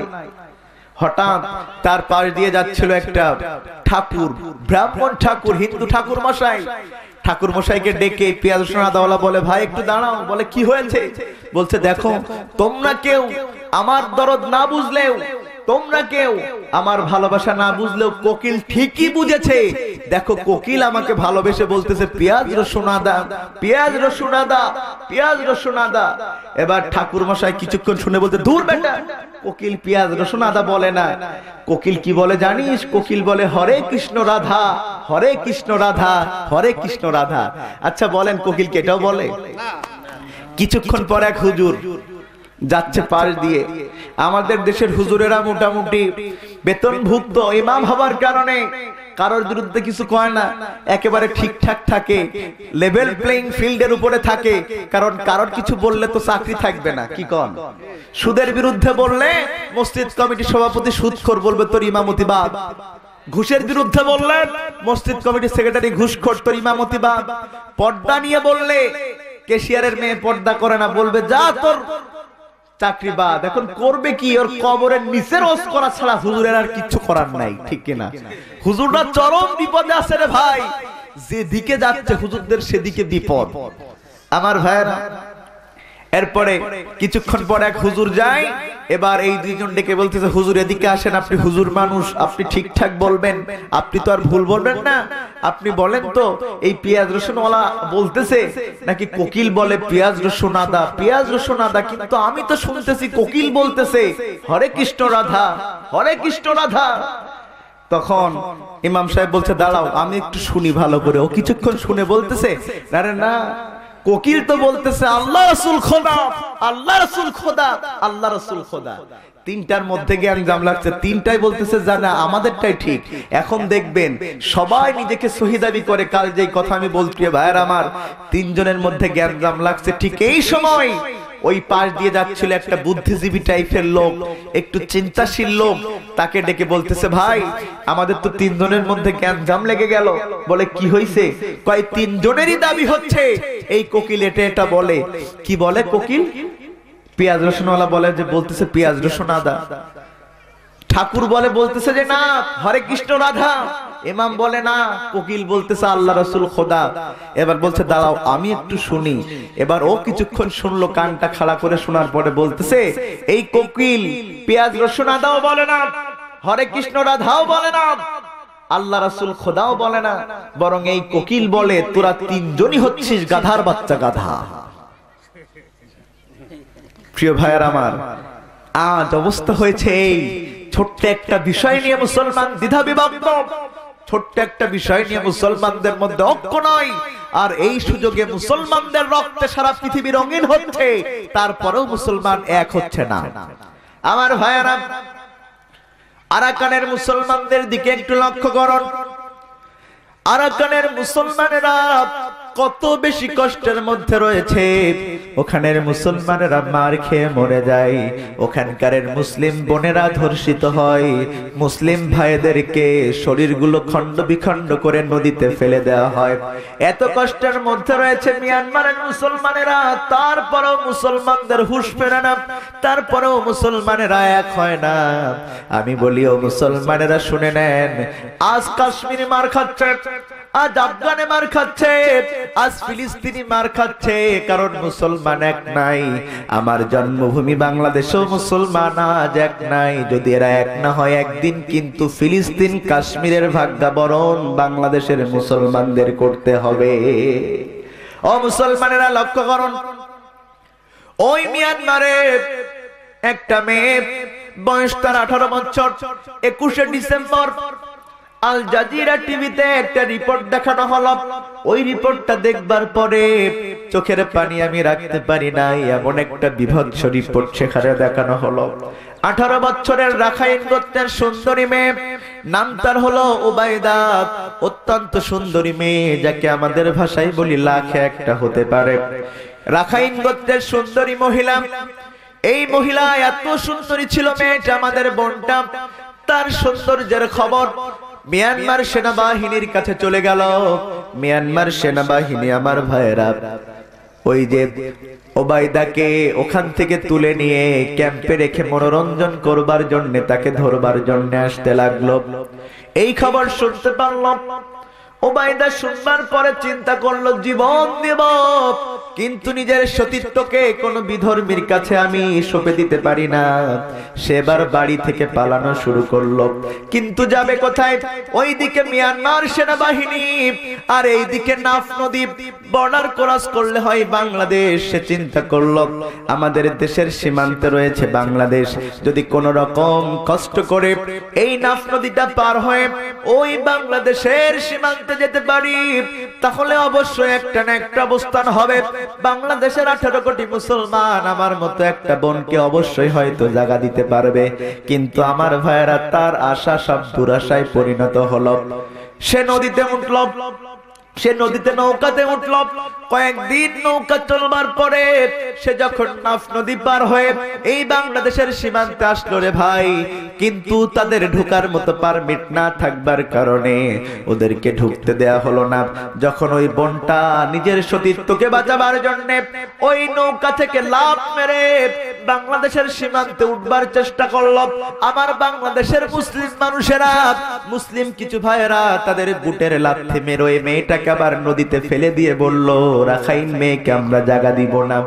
হঠাৎ তার পাশ দিয়ে যাচ্ছিল একটা ঠাকুর, ব্রাহ্মণ ঠাকুর, হিন্দু ঠাকুর মশাই। ঠাকুর মশাইকে ডেকে পেঁয়াজ রসুন আদাওয়ালা বলে, ভাই একটু দাঁড়াও। বলে কি হয়েছে? বলছে দেখো, তোমরা কেউ আমার দরদ না বুঝলেও, তোমরা কেউ আমার ভালোবাসা না বুঝলেও কোকিল ঠিকই বুঝেছে। দেখো কোকিল আমাকে ভালোবেসে বলতেছে পেঁয়াজ রসুন আদা, পেঁয়াজ রসুন আদা, পেঁয়াজ রসুন আদা। এবার ঠাকুর মশাই কিছুক্ষণ শুনে বলতে, দূর বেটা, কোকিল পেঁয়াজ রসুন আদা বলে না। কোকিল কি বলে জানিস? কোকিল বলে হরে কৃষ্ণ রাধা, হরে কৃষ্ণ রাধা, হরে কৃষ্ণ রাধা। আচ্ছা বলেন কোকিল কে এটাও বলে? কিছুক্ষণ পর এক হুজুর যাচ্ছে পাশ দিয়ে। আমাদের দেশের হুজুরেরা মোটামুটি বেতনভুক্ত ইমাম হবার কারণে কারোর বিরুদ্ধে কিছু কয় না, একেবারে ঠিকঠাক থাকে, লেভেল প্লেইং ফিল্ডের উপরে থাকে। কারণ কারোর কিছু বললে তো চাকরি থাকবে না। কি কন? সুদের বিরুদ্ধে বললে মসজিদ কমিটির সভাপতি সুদখোর বলবে তোর ইমামতি বাদ। ঘুষের বিরুদ্ধে বললে মসজিদ কমিটির সেক্রেটারি ঘুষখোর, তোর ইমামতি বাদ। পর্দা নিয়ে বললে ক্যাশিয়ারের মেয়ে পর্দা করে না, বলবে যা তোর চাকরি বাদ। এখন করবে কি? ওর কবরের নিচে রোজ করা ছাড়া হুজুরের আর কিছু করার নাই, ঠিক কিনা? হুজুররা চরম বিপদে আছে রে ভাই। যেদিকে যাচ্ছে হুজুরদের সেদিকে বিপদ আমার ভাইরা। এরপরে কিছুক্ষণ পর এক হুজুর যায়। এবার এই দুইজন ডেকে বলতেছে, হুজুর এদিকে আসেন, আপনি হুজুর মানুষ, আপনি ঠিকঠাক বলবেন, আপনি তো আর ভুল বলবেন না। আপনি বলেন তো এই পেঁয়াজ রসুন ওয়ালা বলতেছে নাকি কোকিল বলে পেঁয়াজ রসুন আদা, পেঁয়াজ রসুন আদা? কিন্তু আমি তো শুনতেছি কোকিল বলতেছে হরে কৃষ্ণ রাধা, হরে কৃষ্ণ রাধা। তখন ইমাম সাহেব বলছে দাঁড়াও আমি একটু শুনি ভালো করে। ও কিছুক্ষণ শুনে বলতেছে, আরে না, কোকিল তো বলতেছে আল্লাহ রাসূল খোদা, আল্লাহ রাসূল খোদা, আল্লাহ রাসূল খোদা। তিনটার মধ্যে জ্ঞান জাম লাগছে, তিনটাই বলতেছে জানা আমাদেরটাই ঠিক। এখন দেখবেন সবাই নিজেকে সহি দাবি করে। কাল যেই কথা আমি বলছি ভাইয়ের আমার, তিনজনের মধ্যে জ্ঞান জাম লাগছে। ঠিক এই সময় ওই পাশ দিয়ে যাচ্ছিল একটা বুদ্ধিজীবী টাইপের লোক, একটু চিন্তাশীল লোক। তাকে ডেকে বলতেছে, ভাই আমাদের তো তিনজনের মধ্যে জ্ঞান জাম লেগে গেল। বলে কি হয়েছে? কয় তিনজনেরই দাবি হচ্ছে এই কোকিল এটা এটা বলে। কি বলে কোকিল? পেঁয়াজ রসুনওয়ালা বলে যে বলতেছে পেঁয়াজ রসুন আদা। ঠাকুর বলে বলতেছে যে না হরে কৃষ্ণ রাধা। ইমাম বলে না, কোকিল বলতেছে আল্লাহ রাসূল খোদা। এবার বলছে দাঁড়াও আমি একটু শুনি। এবার ও কিছুক্ষণ শুনলো, কানটা খাড়া করে শোনার পরে বলতেছে, এই কোকিল পেঁয়াজ রসুন আদাও বলে না, হরে কৃষ্ণ রাধাও বলে না, আল্লাহ রাসূল খোদাও বলে না, বরং এই কোকিল বলে তোরা তিনজনই হচ্ছিস গাধার বাচ্চা, গাধা। প্রিয় ভাইয়ার আমার, আজ অবস্থা হয়েছে এই ছোট্ট একটা বিষয় নিয়ে মুসলমান দ্বিধা বিভক্ত, ছোট্ট একটা বিষয় নিয়ে মুসলমানদের মধ্যে ঐক্য নয়। আর এই সুযোগে মুসলমানদের রক্তে সারা পৃথিবী রঙিন হচ্ছে, তারপরেও মুসলমান এক হচ্ছে না। আমার ভাইয়ারা, আরাকানের মুসলমানদের দিকে একটু লক্ষ্য করুন। আরাকানের মুসলমানেরা কত বেশি কষ্টের মধ্যে রয়েছে। ওখানের মুসলমানেরা মার খেয়ে মরে যায়, ওখানকার মুসলিম বোনেরা ধর্ষিত হয়, মুসলিম ভাইদেরকে শরীরগুলো খণ্ড বিখণ্ড করে নদীতে ফেলে দেওয়া হয়। এত কষ্টের মধ্যে রয়েছে মিয়ানমারের মুসলমানেরা, তারপরেও মুসলমানদের হুঁশ ফেরে না, তারপরেও মুসলমানেরা এক হয় না। আমি বলি, ও মুসলমানেরা শুনে নেন, আজ কাশ্মীর মার খাচ্ছে, আজ আফগানে মার খাচ্ছে, আজ ফিলিস্তিনি মার খাচ্ছে, কারণ মুসলমান এক নাই। আমার জন্মভূমি বাংলাদেশেও মুসলমান আজ এক নাই। যদি এরা এক না হয়, একদিন কিন্তু ফিলিস্তিন কাশ্মীরের ভাগ্যাবরণ বাংলাদেশের মুসলমানদের করতে হবে। ও মুসলমানেরা লক্ষ্য করুন, ওই মিয়ানমারে একটা মেয়ে, বয়স তার আঠারো বছর, একুশে ডিসেম্বর আল জাজিরা টিভিতে একটা রিপোর্ট দেখানো হলো। ওই রিপোর্টটা দেখবার পরে চোখের পানি আমি রাখতে পারি নাই, এমন একটা বিভৎস রিপোর্ট সেখানে দেখানো হলো। আঠারো বছরের রাখাইন গোত্রের সুন্দরী মেয়ে, নাম তার হলো উবাইদা, অত্যন্ত সুন্দরী মেয়ে, যাকে আমাদের ভাষায় বলি লাখে একটা হতে পারে। রাখাইন গোত্রের সুন্দরী মহিলা, এই মহিলা এত সুন্দরী ছিল মেয়েটা, আমাদের বোনটা, তার সৌন্দর্যের খবর মিয়ানমার সেনাবাহিনীর কাছে চলে গেল। মিয়ানমার সেনাবাহিনী, আমার ভাইয়েরা, ওই যে ওবাইদাকে ওখান থেকে তুলে নিয়ে ক্যাম্পে রেখে মনোরঞ্জন করবার জন্য, তাকে ধরবার জন্য আসতে লাগলো। এই খবর শুনতে পারলাম। ওবাইদা শুনবার পরে চিন্তা করলো, জীবন দেব, কিন্তু নিজের সতীত্বকে কোনো বিধর্মীর কাছে আমি সঁপে দিতে পারি না। সেবার বাড়ি থেকে পালানো শুরু করলো, কিন্তু যাবে কোথায়? ওইদিকে মিয়ানমার সেনাবাহিনী, আর এইদিকে নাফ নদী, বর্ডার ক্রস করলে হয় বাংলাদেশ। সে চিন্তা করলো, আমাদের দেশের সীমান্তে রয়েছে বাংলাদেশ, যদি কোনো রকম কষ্ট করে এই নাফ নদীটা পার হয়ে ওই বাংলাদেশের সীমান্তে যেতে পারি, তাহলে অবশ্যই একটা না একটা অবস্থান হবে। বাংলাদেশের আঠারো কোটি মুসলমান আমার মতো একটা বোনকে অবশ্যই হয়তো জায়গা দিতে পারবে। কিন্তু আমার ভাইয়েরা, তার আশা সব দুরাশায় পরিণত হলো। সে নদীতে উঠল, সে নদীতে নৌকাতে উঠল। কয়েকদিন নৌকা চলবার পরে সে যখন নাফ নদী পার হয়ে এই বাংলাদেশের সীমান্তে আসলো রে ভাই, কিন্তু তাদের ঢোকার মতো পারমিট না থাকবার কারণে ওদেরকে ঢুকতে দেয়া হলো না। যখন ওই বোনটা নিজের সতীত্বকে বাঁচাবার জন্য ওই নৌকা থেকে লাফ মেরে বাংলাদেশের সীমান্তে উঠবার চেষ্টা করলো, আমার বাংলাদেশের মুসলিম মানুষেরা, মুসলিম কিছু ভাইয়েরা তাদের বুটের লাথি মেরে ওই মেয়েটাকে আবার নদীতে ফেলে দিয়ে বলল, রাখাইন মেয়েকে আমরা জায়গা দিব না।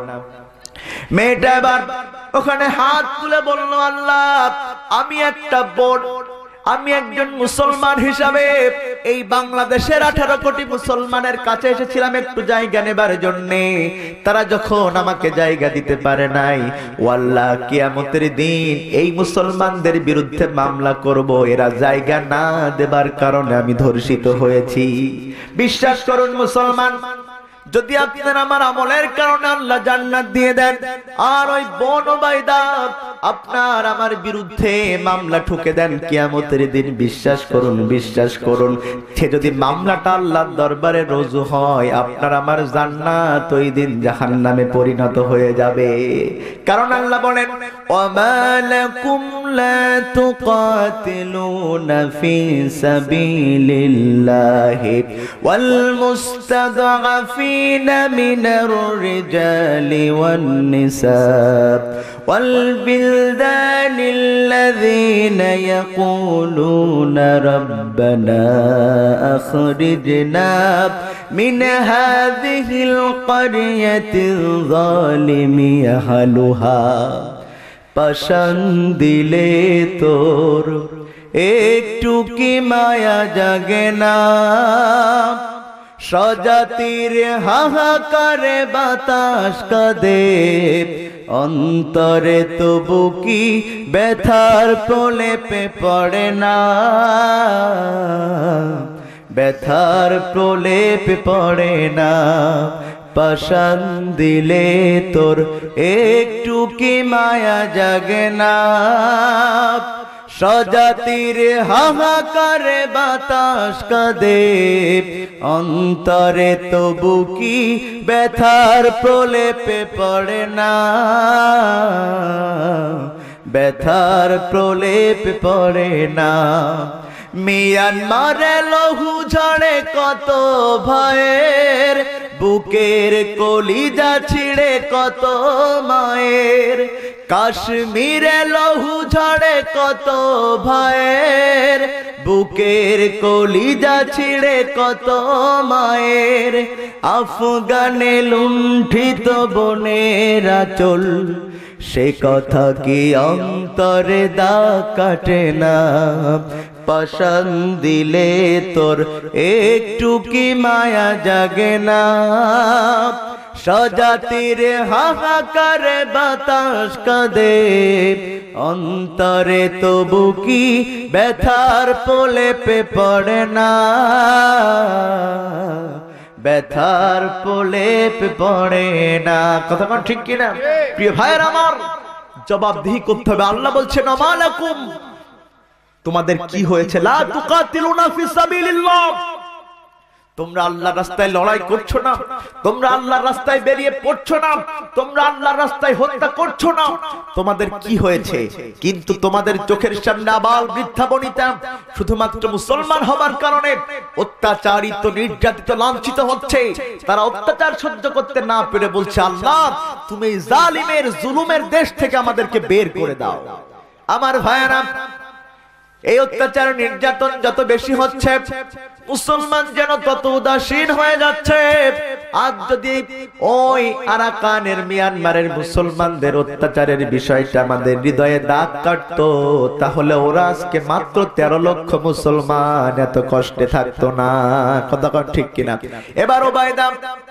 মেয়েটা এবার ওখানে হাত তুলে বলল, আল্লাহ, আমি একটা বোন, আমি একজন মুসলমান হিসাবে এই বাংলাদেশের আঠারো কোটি মুসলমানের কাছে এসেছিলাম একটু জায়গা নেবার জন্য। তারা যখন আমাকে জায়গা দিতে পারে নাই, ও আল্লাহ, কিয়ামতের দিন এই মুসলমানদের বিরুদ্ধে মামলা করব, এরা জায়গা না দেবার কারণে আমি ধর্ষিত হয়েছি। বিশ্বাস করুন মুসলমান, যদি আপনার আমার আমলের কারণে আল্লাহ জান্নাত দিয়ে দেন, আর ওই বোন ওবাইদা আপনার আমার বিরুদ্ধে মামলা ঠুকে দেন কিয়ামতের দিন, বিশ্বাস করুন, বিশ্বাস করুন, সে যদি মামলাটা আল্লাহর দরবারে রুজু হয়, আপনার আমার জান্নাত ওই দিন জাহান্নামে পরিণত হয়ে যাবে। কারণ আল্লাহ বলেন, ওয়ামা লাকুম লা তুকাতিলুনা ফি সাবিলিল্লাহি ওয়াল মুস্তাদআফিনা মিনার রিজালি ওয়ান নিসা ওয়াল বিলদানিল্লাযীনা ইয়াকুলুনা রাব্বানা আখরিজনা মিন হাযিহিল ক্বরিয়াতিল যালিমি আহলুহা। পাশান দিলে তোর একটু কি মায়া জাগে না, স্বজাতির হাহাকারে বাতাস কাঁদে, অন্তরে তবু কি ব্যথার প্রলেপে পড়ে না, ব্যথার প্রলেপে পড়ে না। পাশান দিলে তোর একটু কি মায়া জাগে না, স্বজাতির হাহাকারে বাতাস কাঁদে, অন্তরে তবু কি ব্যথার প্রলেপে পড়ে না, ব্যথার প্রলেপ পড়ে না। মিয়ানমারে লহু ঝরে কত ভাইয়ের, বুকের কলিজা ছিঁড়ে কত মায়ের। কাশ্মীরে লহু ঝরে কত ভাইয়ের, বুকের কলিজা ছিঁড়ে কত মায়ের। আফগানে লুণ্ঠিত বোনেরা চল, সে কথা কি অন্তরে দাগ কাটে না। পাশান দিলে তোর একটু কি মায়া জাগে না। স্বজাতির হাহাকার বাতাস কাঁদে, অন্তরে তবু কি ব্যথার প্রলেপে পড়ে না, ব্যথার প্রলেপ পড়ে না। কথা কোন ঠিক কিনা প্রিয় ভাইয়ের আমার? জবাবদিহি করতে হবে। আল্লাহ বলছেন আমালাকুম, তোমাদের কি হয়েছে? লা তুকাতিলুনা ফি সাবিলিল্লাহ, তোমরা আল্লাহর রাস্তায় লড়াই করছো না, তোমরা আল্লাহর রাস্তায় বেরিয়ে পড়ছো না, তোমরা আল্লাহর রাস্তায় হত্যা করছো না, তোমাদের কি হয়েছে? কিন্তু তোমাদের চোখের সামনে আবাল বৃদ্ধা বনিতা শুধুমাত্র মুসলমান হবার কারণে অত্যাচারিত, নির্যাতিত, লাঞ্ছিত হচ্ছে। তারা অত্যাচার সহ্য করতে না পেরে বলছে, আল্লাহ তুমি জালিমের জুলুমের দেশ থেকে আমাদেরকে বের করে দাও। আমার ভাইয়েরা, এই অত্যাচার নির্যাতন যত বেশি হচ্ছে, মুসলমান যেন তত উদাসীন হয়ে যাচ্ছে। আজ যদি ওই আরাকানের মিয়ানমারের মুসলমানদের অত্যাচারের বিষয়টা আমাদের হৃদয়ে দাগ কাটতো, তাহলে ওরা আজকে মাত্র তেরো লক্ষ মুসলমান এত কষ্টে থাকতো না। কথা ঠিক কিনা? এবার ওবায়দা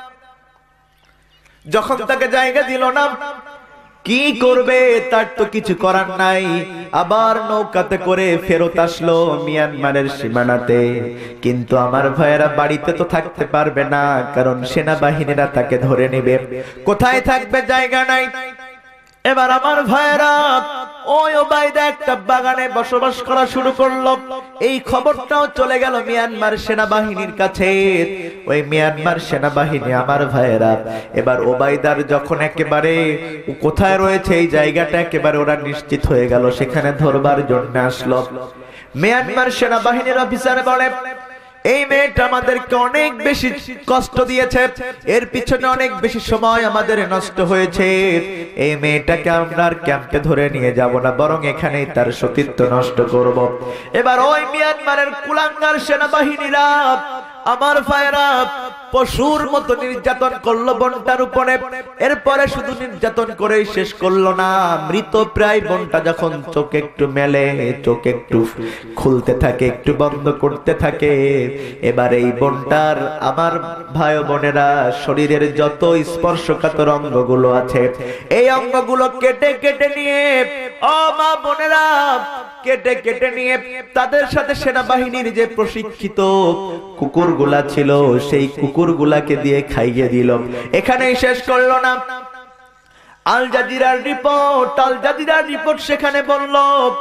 যখন তাকে জায়গা দিল না, কি করবে তার তো কিছু করার নাই। আবার নৌকাতে করে ফেরত আসলো মিয়ানমারের সীমানাতে। কিন্তু আমার ভাইয়েরা বাড়িতে তো থাকতে পারবে না, কারণ সেনাবাহিনীরা তাকে ধরে নেবে। কোথায় থাকবে? জায়গা নাই। এবার আমার ভাইয়েরা ওই ওবায়দা একটা বাগানে বসবাস করা শুরু করলো। এই খবরটাও চলে গেল মিয়ানমার সেনাবাহিনীর কাছে। ওই মিয়ানমার সেনাবাহিনী আমার ভাইয়েরা এবার ওবায়দার যখন একেবারে কোথায় রয়েছে এই জায়গাটা একেবারে ওরা নিশ্চিত হয়ে গেল, সেখানে ধরবার জন্য আসলো। মিয়ানমার সেনাবাহিনীর অফিসার বলে, এই মেয়েটা আমাদেরকে অনেক বেশি কষ্ট দিয়েছে, এর পিছনে অনেক বেশি সময় আমাদের নষ্ট হয়েছে। এই মেয়েটাকে আমরা আর ক্যাম্পে ধরে নিয়ে যাব না, বরং এখানেই তার সতীত্ব নষ্ট করব। এবার ওই মিয়ানমারের কুলাঙ্গার সেনাবাহিনীরা আমার ভাইরা পশুর মতো নির্যাতন করলো বোনটার উপরে। এরপরে শুধু নির্যাতন করেই শেষ করলো না, মৃত প্রায় বোনটা যখন চোখ একটু মেলে, চোখ একটু খুলতে থাকে, একটু বন্ধ করতে থাকে, এবার এই বোনটার আমার ভাই বোনেরা শরীরের যত স্পর্শকাতর অঙ্গগুলো আছে, এই অঙ্গগুলো কেটে কেটে নিয়ে, ও মা বোনেরা, কেটে কেটে নিয়ে তাদের সাথে সেনাবাহিনীর যে প্রশিক্ষিত কুকুরগুলা ছিল, সেই কুকুরগুলাকে দিয়ে খাইয়ে দিল। এখানেই শেষ করলো না। আল জাজিরার রিপোর্ট, আল জাজিরার রিপোর্ট সেখানে বলল,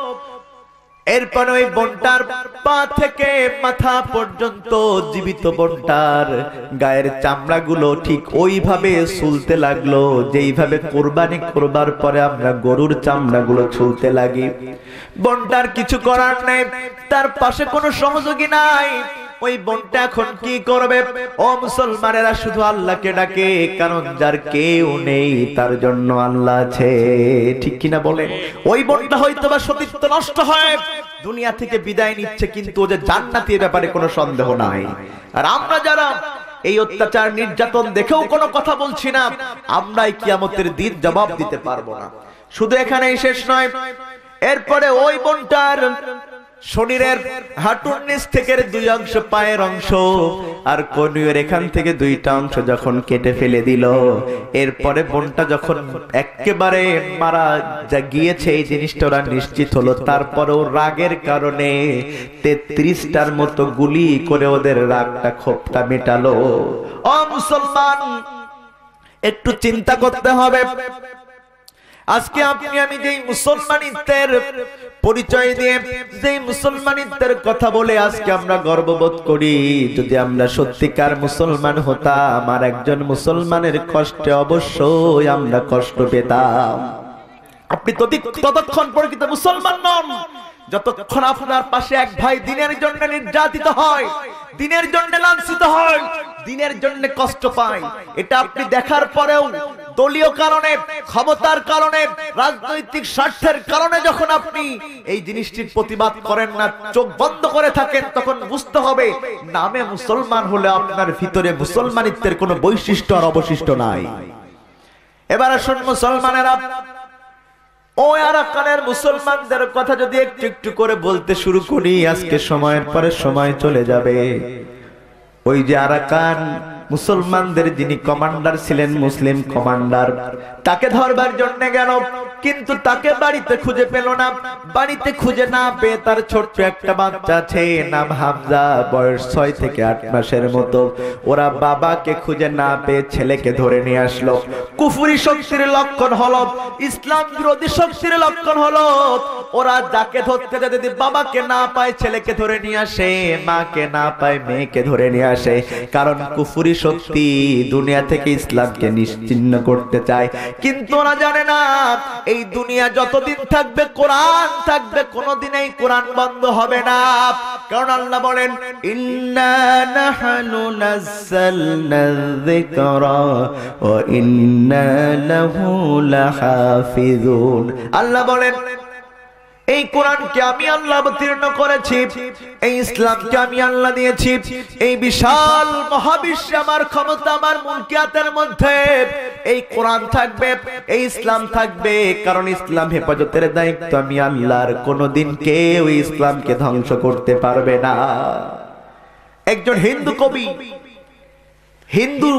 এরপর ওই বোনটার পা থেকে মাথা পর্যন্ত জীবিত বোনটার গায়ের চামড়াগুলো ঠিক ওইভাবে ছুলতে লাগলো, যেইভাবে কোরবানি করবার পরে আমরা গরুর চামড়াগুলো ছুলতে লাগি। বোনটার কিছু করার নেই, তার পাশে কোনো সহযোগী নাই। ওই বোনটা এখন কি করবে? ও মুসলমানেরা, শুধু আল্লাহকে ডাকে, কারণ যার কেউ নেই তার জন্য আল্লাহ আছে। ঠিক কিনা বলেন? ওই বোনটা হয়তোবা সতীত্ব নষ্ট হয়, দুনিয়া থেকে বিদায় নিচ্ছে, কিন্তু ও যে জান্নাতি এ ব্যাপারে কোনো সন্দেহ নাই। আর আমরা যারা এই অত্যাচার নির্যাতন দেখেও কোনো কথা বলছি না, আমরাই কিয়ামতের দিন জবাব দিতে পারবো না। শুধু এখানেই শেষ নয়, এরপরে ওই বোনটার শরীরের হাঁটুর নিচ থেকে দুই অংশ, পায়ের অংশ আর কনুইয়ের এখান থেকে দুইটা অংশ যখন কেটে ফেলে দিল, এরপরে বোনটা যখন একেবারে মারা যা গিয়েছে এই জিনিসটা ওরা নিশ্চিত হলো। তারপরেও রাগের কারণে তেত্রিশটার মতো গুলি করে ওদের রাগটা ক্ষোভটা মেটালো। ও মুসলমান, একটু চিন্তা করতে হবে। আজকে আপনি আমি যেই মুসলমানিত্বের পরিচয় দিয়ে যেই মুসলমানিত্বের কথা বলে আজকে আমরা গর্ববোধ করি, যদি আমরা সত্যিকার মুসলমান হতাম আর একজন মুসলমানের কষ্টে অবশ্যই আমরা কষ্ট পেতাম। আপনি ততক্ষণ প্রকৃত মুসলমান নন যতক্ষণ আপনার পাশে এক ভাই দিনের জন্য নির্যাতিত হয়, দিনের জন্য লাঞ্ছিত হয়, দিনের জন্য কষ্ট পায়। এটা আপনি দেখার পরেও দলীয় কারণে, ক্ষমতার কারণে, রাজনৈতিক স্বার্থের কারণে যখন আপনি এই জিনিসটির প্রতিবাদ করেন না, চোখ বন্ধ করে থাকেন, তখন বুঝতে হবে নামে মুসলমান হলে আপনার ভিতরে মুসলমানিত্বের কোনো বৈশিষ্ট্য আর অবশিষ্ট নাই। এবার আসুন মুসলমানেরা, ও আরাকানের মুসলমানদের কথা যদি একটু একটু করে বলতে শুরু করি, আজকে সময়ের পরে সময় চলে যাবে। ওই যে আরাকান মুসলমানদের যিনি কমান্ডার ছিলেন, মুসলিম কমান্ডার, তাকে ধরবার জন্য গেল, কিন্তু তাকে বাড়িতে খুঁজে পেল না। বাড়িতে খুঁজে না পেয়ে তার ছোট্ট একটা বাচ্চা আছে, নাম হামজা, বয়স ছয় থেকে আট মাসের মতো। ওরা বাবাকে খুঁজে না পেয়ে ছেলেকে ধরে নিয়ে আসলো। কুফরি শক্তির লক্ষণ হলো, ইসলাম বিরোধী শক্তির লক্ষণ হলো, ওরা যাকে ধরতে যায় যদি বাবাকে না পায় ছেলেকে ধরে নিয়ে আসে, মাকে না পায় মেয়েকে ধরে নিয়ে আসে। কারণ কুফরি শক্তি দুনিয়া থেকে ইসলামকে নিশ্চিহ্ন করতে চায়। কিন্তু ওরা জানে না এই দুনিয়া যতদিন থাকবে কোরআন থাকবে, কোনদিন এই কোরআন বন্ধ হবে না। কারণ আল্লাহ বলেন, ইন্না নাহনু নাযালনা যিকরা ওয়া ইন্না লাহু লাহাফিজুন। আল্লাহ বলেন, এই কোরআনকে আমি আল্লাহ অবতীর্ণ করেছি, এই ইসলামকে আমি আল্লাহ দিয়েছি। এই বিশাল মহাবিশ্বে আমার ক্ষমতা, আমার মুলকিয়াতের মধ্যে এই কোরআন থাকবে, এই ইসলাম থাকবে। কারণ ইসলাম হেফাজতের দায়িত্ব আমি আল্লাহর, কোনদিন কেউ ইসলামকে ধ্বংস করতে পারবে না। একজন হিন্দু কবি, হিন্দু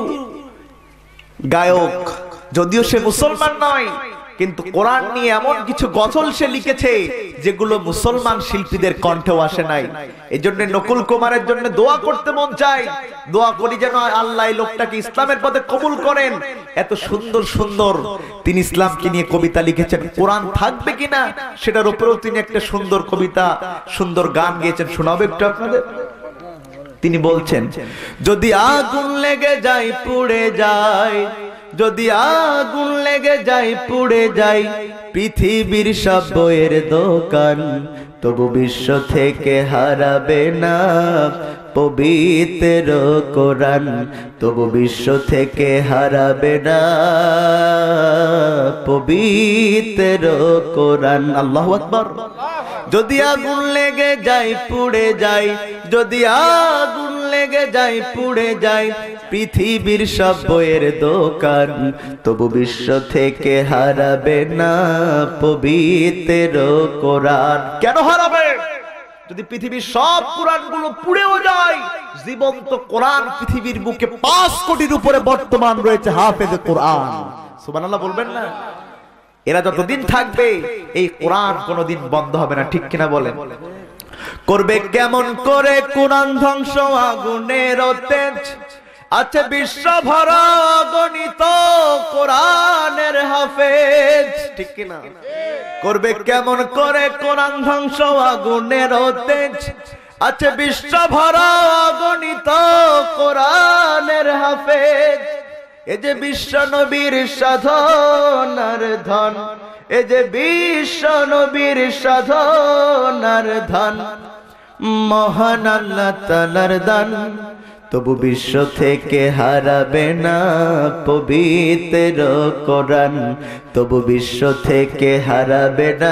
গায়ক, যদিও সে মুসলমান নয়, কিন্তু কোরআন নিয়ে এমন কিছু গজল সে লিখেছে যেগুলো মুসলমান শিল্পীদের কণ্ঠেও আসে নাই। এই জন্য নকুল কুমারের জন্য দোয়া করতে মন চায়, দোয়া করি যেন আল্লাহ এই লোকটাকে ইসলামের পথে কবুল করেন। এত সুন্দর সুন্দর তিনি ইসলামকে নিয়ে কবিতা লিখেছেন, কোরআন থাকবে কিনা সেটার উপরেও তিনি একটা সুন্দর কবিতা, সুন্দর গান গেয়েছেন। শোনাবো একটু আপনাদের। তিনি বলছেন, যদি আগুন লেগে যায় পুড়ে যায়, যদি আগুন লেগে যায় পুড়ে যায় পৃথিবীর সব বইয়ের দোকান, তবু বিশ্ব থেকে হারাবে না পবিত্র কোরআন, তবু বিশ্ব থেকে হারাবে না পবিত্র কোরআন। আল্লাহু আকবার। যদি আগুন লেগে যায় পুড়ে যায়, যদি আগুন লেগে যায় পুড়ে যায় পৃথিবীর সব বইয়ের দোকান, তবু বিশ্ব থেকে হারাবে না পবিত্র কোরআন। কেন হারাবে? যদি পৃথিবীর সব কোরআনগুলো পুড়েও যায়, জীবন্ত কোরআন পৃথিবীর বুকে পাঁচ কোটির উপরে বর্তমান রয়েছে হাফেজে কোরআন। সুবহানাল্লাহ বলবেন না? এরা যতদিন থাকবে এই কোরআন কোনদিন বন্ধ হবে না, ঠিক কিনা বলেন? করবে কেমন করে কোরআন ধ্বংস আগুনের তেজ, আছে বিশ্ব ভরা গণিত কোরআনের হাফেজ, ঠিক কিনা? করবে কেমন করে কোরআন ধ্বংস আগুনের তেজ, আছে বিশ্ব ভরা গণিত কোরআনের হাফেজ। এ যে বিশ্ব নবীর সাধনার ধন, এ যে বিশ্ব নবীর সাধনার ধন, মহান আল্লাহ তাআলার দান, তবু বিশ্ব থেকে হারাবে না পবিত্র কোরআন, তবু বিশ্ব থেকে হারাবে না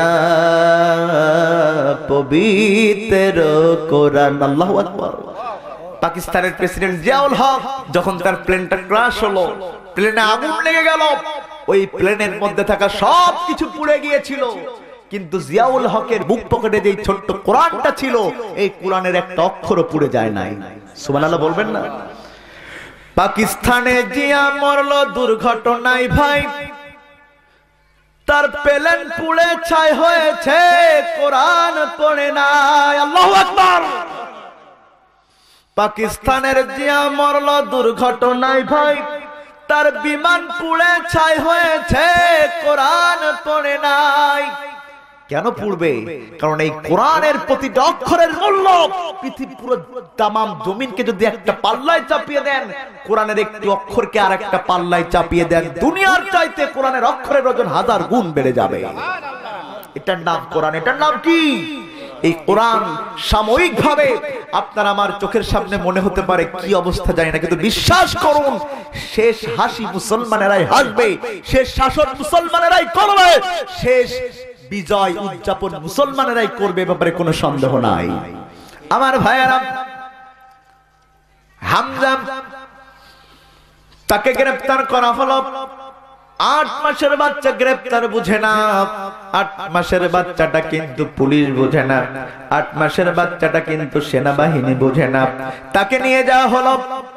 পবিত্র কোরআন। আল্লাহু আকবার। পাকিস্তানের প্রেসিডেন্ট জিয়াউল হক যখন তার প্লেনটা ক্র্যাশ হলো, প্লেনে আগুন লেগে গেল, ওই প্লেনের মধ্যে থাকা সব কিছু পুড়ে গিয়েছিল, কিন্তু জিয়াউল হকের বুক পকেটে যে ছোট্ট কোরআনটা ছিল, এই কোরআনের একটা অক্ষরও পুড়ে যায় নাই। সুবহানাল্লাহ বলবেন না? পাকিস্তানে জিয়া মরলো দুর্ঘটনায় ভাই, তার প্লেন পুড়ে ছাই হয়েছে, কোরআন পড়ে নাই। আল্লাহু আকবার। পাকিস্তানের জিয়া মরলো দুর্ঘটনায় ভাই, তার বিমান পুড়ে ছাই হয়েছে, কোরআন পড়ে নাই। কেন পড়বে? কারণ এই কোরআনের প্রতিটা অক্ষরের মূল্য পৃথিবী পুরো তামাম জমিনকে যদি একটা পাল্লায় চাপিয়ে দেন, কোরআনের একটি অক্ষরকে আর একটা পাল্লায় চাপিয়ে দেন, দুনিয়ার চাইতে কোরআনের অক্ষরের ওজন হাজার গুণ বেড়ে যাবে। এটার নাম কোরআন। এটার নাম কি? এই কোরআন সাময়িক ভাবে আপনার আমার চোখের সামনে মনে হতে পারে কি অবস্থা জানি না, কিন্তু বিশ্বাস করুন শেষ হাসি মুসলমানেরাই হাসবে, শেষ শাসন মুসলমানেরাই করবে, শেষ বিজয় উদযাপন মুসলমানেরাই করবে, ব্যাপারে কোনো সন্দেহ নাই। আমার ভাইয়েরা, হামজা তাকে গ্রেফতার করা হলো। আট মাসের বাচ্চা গ্রেফতার বুঝে না, আট মাসের বাচ্চাটা কিন্তু পুলিশ বুঝে না, আট মাসের বাচ্চাটা কিন্তু সেনাবাহিনী বুঝে না। তাকে নিয়ে যাওয়া হলো,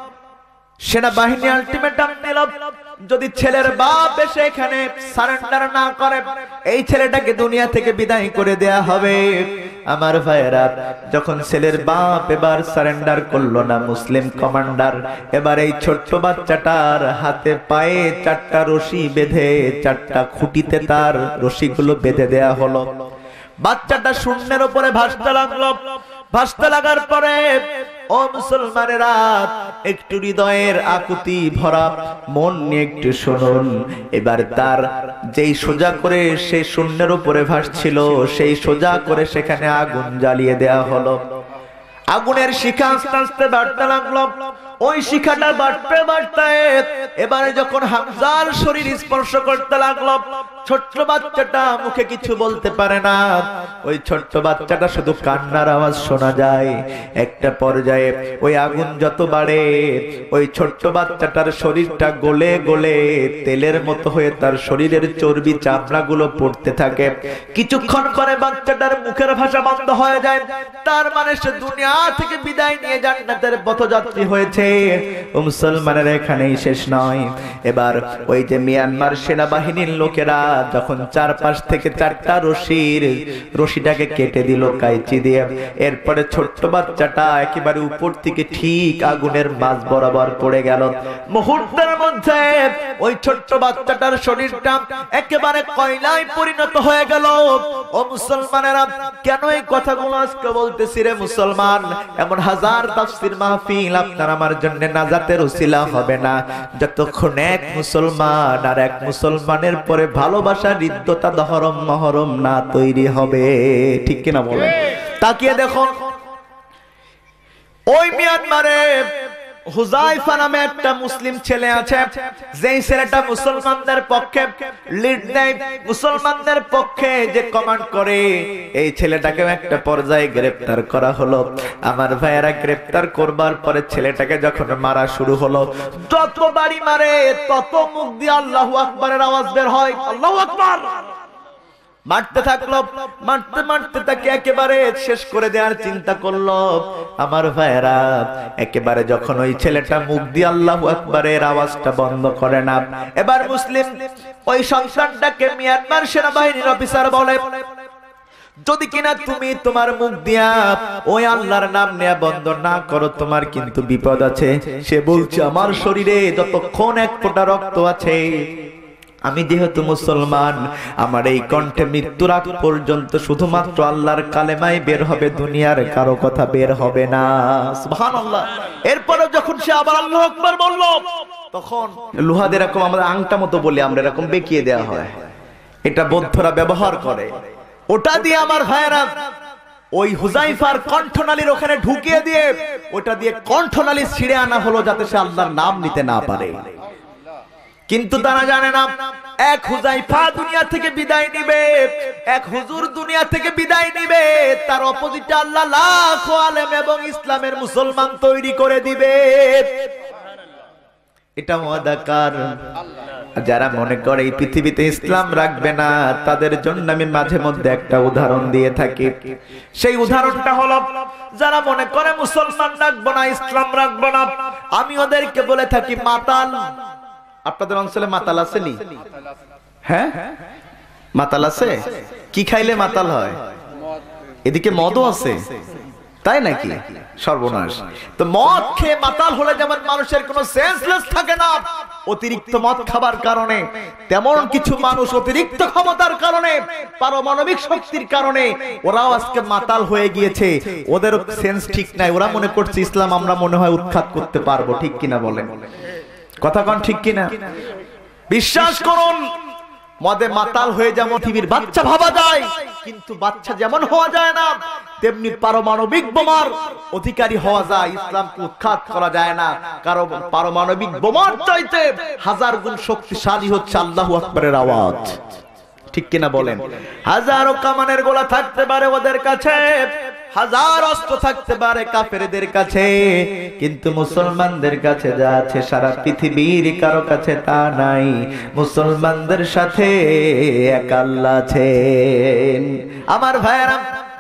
সেনাবাহিনী আলটিমেটাম দিল, যদি ছেলের বাপ এসে এখানে সারেন্ডার না করে এই ছেলেটাকে দুনিয়া থেকে বিদায় করে দেয়া হবে। আমার ভাইয়েরা, যখন ছেলের বাপ এবার সারেন্ডার করলো না, মুসলিম কমান্ডার এবার এই ছোট্ট বাচ্চাটার হাতে পায়ে চারটা রশি বেঁধে, চারটা খুঁটিতে তার রশিগুলো বেঁধে দেয়া হলো। বাচ্চাটা শূন্যের উপরে ভাসতে লাগলো। ভাসতে লাগার পরে ও মুসলমানেরা, একটু হৃদয়ের আকুতি ভরা মন নিয়ে একটু শুনুন। এবার তার যেই সোজা করে সে শূন্যের উপরে ভাসছিল, সেই সোজা করে সেখানে আগুন জ্বালিয়ে দেয়া হলো। আগুনের শিখা আস্তে আস্তে বাড়তে লাগলো। ওই শিখাটা বাড়তে বাড়তে এবারে যখন হামজার শরীর স্পর্শ করতে লাগলো, ছোট্ট বাচ্চাটা মুখে কিছু বলতে পারে না, ওই ছোট্ট বাচ্চাটা শুধু কান্নার আওয়াজ শোনা যায়। একটা পর্যায়ে ওই আগুন যত বাড়ে, ওই ছোট্ট বাচ্চাটার শরীরটা গলে গলে তেলের মতো হয়ে তার শরীরের চর্বি চামড়াগুলো পড়তে থাকে। কিছুক্ষণ পরে বাচ্চাটার মুখের ভাষা বন্ধ হয়ে যায়। তার মানে সে দুনিয়া থেকে বিদায় নিয়ে জান্নাতের পথযাত্রী হয়েছে। ও মুসলমানের এখানেই শেষ নয়। এবার ওই যে মিয়ানমার সেনাবাহিনীর লোকেরা যখন চারপাশ থেকে চারটা রশির রশিটাকে কেটে দিল কাইচি দিয়ে, এরপরে ছোট্ট বাচ্চাটা একেবারে উপর থেকে ঠিক আগুনের মাঝ বরাবর পড়ে গেল। মুহূর্তের মধ্যে ওই ছোট্ট বাচ্চাটার শরীরটা একেবারে কয়লায় পরিণত হয়ে গেল। ও মুসলমানেরা, কেন এই কথাগুলো আজকে বলতেছি রে মুসলমান? এমন হাজার তাফসীর মাহফিল আপনার আমার জন্য নাজাতের উসিলা হবে না যতক্ষণ এক মুসলমান আর এক মুসলমানের পরে ভালোবাসা, হৃদ্যতা, দহরম মহরম না তৈরি হবে। ঠিক কিনা বলেন? তাকিয়ে দেখুন, ওই মিয়ানমারে হুজাইফা নামে একটা মুসলিম ছেলে আছে, যেই ছেলেটা মুসলমানদের পক্ষে লিড নেয়, মুসলমানদের পক্ষে যে কমান্ড করে, এই ছেলেটাকে একটা পর্যায়ে গ্রেফতার করা হলো। আমার ভাইয়েরা, গ্রেফতার করবার পরে ছেলেটাকে যখন মারা শুরু হলো, যত বাড়ি মারে তত মুখ দিয়ে আল্লাহু আকবারের আওয়াজ বের হয়। আল্লাহু আকবার মারতে থাকলো, মারতে মারতে তাকে একেবারে শেষ করে দেওয়ার চিন্তা করলো। আমার ভাইয়েরা, একেবারে যখন ওই ছেলেটা মুখ দিয়ে আল্লাহু আকবারের আওয়াজটা বন্ধ করে না, এবার মুসলিম ওই সন্তানটাকে মিয়ানমার সেনাবাহিনীর অফিসার বলে, যদি কিনা তুমি তোমার মুখ দিয়া ওই আল্লাহর নাম নেয়া বন্ধ না করো, তোমার কিন্তু বিপদ আছে। সে বলছে, আমার শরীরে যতক্ষণ এক ফোঁটা রক্ত আছে, আমি যেহেতু মুসলমান, আমার এই কণ্ঠে মৃত্যুর আগ পর্যন্ত শুধুমাত্র আল্লাহর কালেমাই বের হবে, দুনিয়ার কারো কথা বের হবে না। সুবহানাল্লাহ। এরপরে যখন সে আবার আল্লাহু আকবার বলল, তখন লোহাদের এরকম আমরা আংটা মতো বলি, আমরা এরকম বেঁকিয়ে দেওয়া হয়, এটা বৌদ্ধরা ব্যবহার করে। ওটা দিয়ে আমার ভাইয়েরা ওই হুজাইফার কণ্ঠনালীর ওখানে ঢুকিয়ে দিয়ে ওটা দিয়ে কণ্ঠনালী ছিঁড়ে আনা হলো, যাতে সে আল্লাহর নাম নিতে না পারে। কিন্তু তারা জানে না, এক হুজাইফা দুনিয়া থেকে বিদায় নিবে, এক হুজুর দুনিয়া থেকে বিদায় নিবে, তার অপোজিটে আল্লাহ লাখো আলেম এবং ইসলামের মুসলমান তৈরি করে দিবে। এটা ওয়াদাকার। যারা মনে করে এই পৃথিবীতে ইসলাম রাখবে না, তাদের জন্য আমি মাঝে মধ্যে একটা উদাহরণ দিয়ে থাকি। সেই উদাহরণটা হলো, যারা মনে করে মুসলমান রাখবো না, ইসলাম রাখবো না, আমি ওদেরকে বলে থাকি মাতাল। আপনাদের অঞ্চলে মাতাল আছে নি? হ্যাঁ, মাতাল আছে। কি খাইলে মাতাল হয়? এদিকে মদও আছে, তাই নাকি? সর্বনাশ। তো মদ খেয়ে মাতাল হলে যেমন মানুষের কোনো সেন্সলেস থাকে না, অতিরিক্ত মদ খাবার কারণে, তেমন কিছু মানুষ অতিরিক্ত ক্ষমতার কারণে, পারমাণবিক শক্তির কারণে ওরাও আজকে মাতাল হয়ে গিয়েছে। ওদের সেন্স ঠিক নাই, ওরা মনে করছে ইসলাম আমরা মনে হয় উৎখাত করতে পারবো। ঠিক কিনা বলেন? কথা কোন ঠিক কিনা? বিশ্বাস করুন, মদে মাতাল হয়ে যেমন পৃথিবীর বাচ্চা ভাবা যায়, কিন্তু বাচ্চা যেমন হওয়া যায় না, তেমনি পারমাণবিক বোমার অধিকারী হওয়া যায়। ইসলামকে উৎখাত করা যায় না, কারণ পারমাণবিক বোমার চাইতে হাজার গুণ শক্তিশালী হচ্ছে আল্লাহু আকবারের আওয়াজ। ঠিক কিনা বলেন? হাজারো কামানের গোলা থাকতে পারে ওদের কাছে, হাজার অস্ত্র থাকতে পারে কাফেরদের কাছে, কিন্তু মুসলমানদের কাছে যা আছে সারা পৃথিবীর কারো কাছে তা নাই। মুসলমানদের সাথে এক আল্লাহ আছেন। আমার ভাইয়েরা,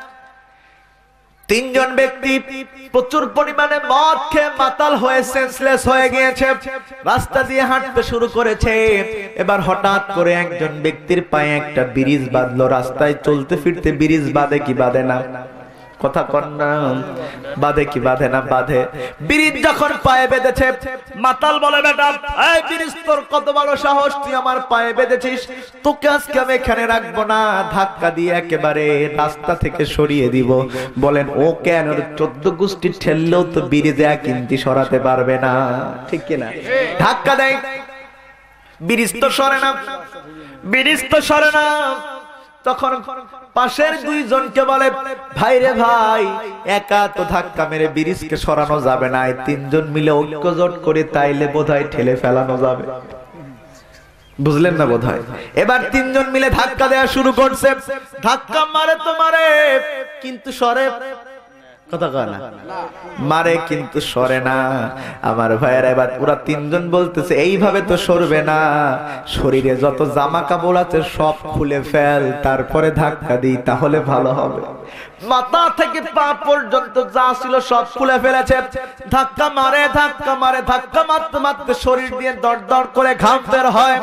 তিনজন ব্যক্তি প্রচুর পরিমাণে মদ খেয়ে মাতাল হয়ে সেন্সলেস হয়ে গিয়েছে, রাস্তা দিয়ে হাঁটতে শুরু করেছে। এবার হঠাৎ করে একজন ব্যক্তির পায়ে একটা ব্রিজ বাঁধলো। রাস্তায় চলতে ফিরতে ব্রিজ বাঁধে কি বাঁধে না? কথা কন না, বাঁধে কি বাঁধে না? বাঁধে। ব্রিজ যখন পায়ে বেঁধেছে, মাতাল বলে, বেটা এই ব্রিজ তোর কত বড় সাহস, তুই আমার পায়ে বেঁধেছিস, তোকে আজকে আমি এখানে রাখবো না, ধাক্কা দিয়ে একেবারে রাস্তা থেকে সরিয়ে দিব। বলেন ও কেন? চোদ্দ গোষ্ঠী ঠেললেও তো ব্রিজে এক ইঞ্চি সরাতে পারবে না। ঠিক কিনা? ধাক্কা দেয়, ব্রিজ তো সরে না, ব্রিজ তো সরে না। তখন পাশের দুইজনকে বলে, ভাই রে ভাই, একা তো ধাক্কা মেরে ব্রিজকে সরানো যাবে না, তিনজন মিলে ঐক্যজোট করে তাইলে বোধহয় ঠেলে ফেলানো যাবে। বুঝলেন না বোধহয়? এবার তিনজন মিলে ধাক্কা দেওয়া শুরু করছে। ধাক্কা মারে তো মারে, কিন্তু সরে কথা কয় না, মারে কিন্তু সরে না। আমার ভাইয়েরা, এবার পুরা তিনজন বলতেছে এইভাবে তো সরবে না, শরীরে যত জামা কাপড় আছে সব খুলে ফেল, তারপরে ধাক্কা দিই, তাহলে ভালো হবে। মাথা থেকে পা পর্যন্ত যা ছিল সব খুলে ফেলেছে। ধাক্কা মারে ধাক্কা মারে ধাক্কা মারতে মারতে শরীর দিয়ে দড় দড় করে ঘাম বের হয়।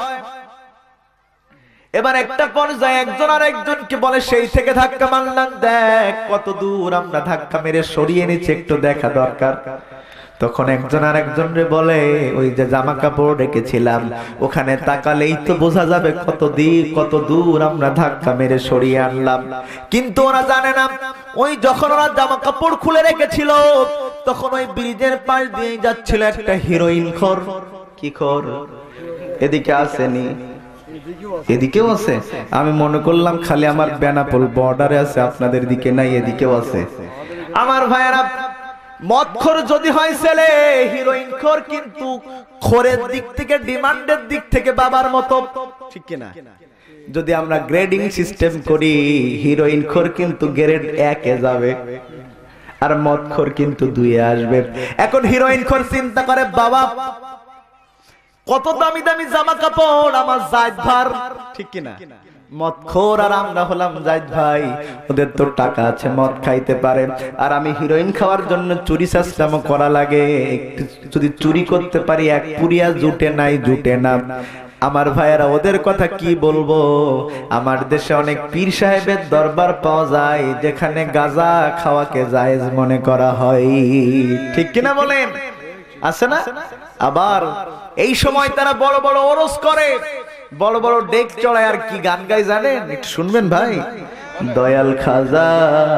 এবার একটা পর্যায়ে একজন আর একজনকে বলে, সেই থেকে ধাক্কা মারলাম, দেখ কত দূর আমরা ধাক্কা মেরে সরিয়ে নিচ্ছি, একটু দেখা দরকার। তখন একজন আর একজনরে বলে, ওই যে জামা কাপড় রেখেছিলাম ওখানে তাকালেই তো বোঝা যাবে কত দিক কত দূর আমরা ধাক্কা মেরে সরিয়ে আনলাম। কিন্তু ওরা জানে না, ওই যখন ওরা জামা কাপড় খুলে রেখেছিল, তখন ওই ব্রিজের পাশ দিয়ে যাচ্ছিল একটা হিরোইন খোর। কি খোর? এদিকে আসেনি, এদিকেও আছে। আমি মনে করলাম খালি আমার বেনাপোল বর্ডারে আছে, আপনাদের দিকে নাই, এদিকেও আছে। আমার ভাইয়েরা, মদখোর যদি হয় ছেলে, হিরোইন খোর কিন্তু খোরের দিক থেকে, ডিমান্ডের দিক থেকে বাবার মতো। ঠিক কিনা? যদি আমরা গ্রেডিং সিস্টেম করি, হিরোইন খোর কিন্তু গ্রেড একে যাবে, আর মদখোর কিন্তু দুইয়ে আসবে। এখন হিরোইন খোর চিন্তা করে, বাবা কত দামি দামি জামা কাপড় আমার জায়েদ ভার। ঠিক কিনা? মদখোর আর আমরা হলাম জায়েদ ভাই, ওদের তো টাকা আছে, মদ খাইতে পারে, আর আমি হিরোইন খাওয়ার জন্য চুরি চাষলাম করা লাগে, যদি চুরি করতে পারি এক পুরিয়া জুটে নাই, জুটে না। আমার ভাইয়েরা, ওদের কথা কি বলবো। আমার দেশে অনেক পীর সাহেবের দরবার পাওয়া যায়, যেখানে গাঁজা খাওয়াকে জায়েজ মনে করা হয়। ঠিক কিনা বলেন? আছে না? আবার এই সময় তারা বড় বড় ওরস করে, বড় বড় ডেক চড়ায়, আর কি গান গায় জানেন? একটু শুনবেন ভাই। দয়াল খাজা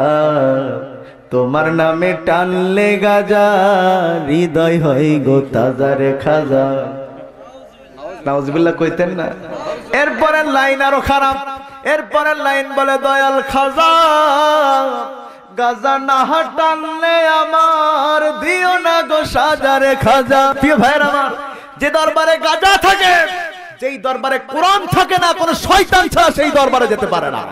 তোমার নামে টানলে গাজা, হৃদয় হয় গো তাজা রে খাজা। নাউজুবিল্লাহ কইতেন না? এরপরের লাইন আরো খারাপ। এরপরের লাইন বলে, দয়াল খাজা গাজা না টানলে আমার দিও না গো সাজারে খাজা। প্রিয় ভাইয়ের আমার, যে দরবারে গাজা থাকে, যেই দরবারে কোরআন থাকে না, কোন শয়তান ছাড়া সেই দরবারে যেতে পারে না।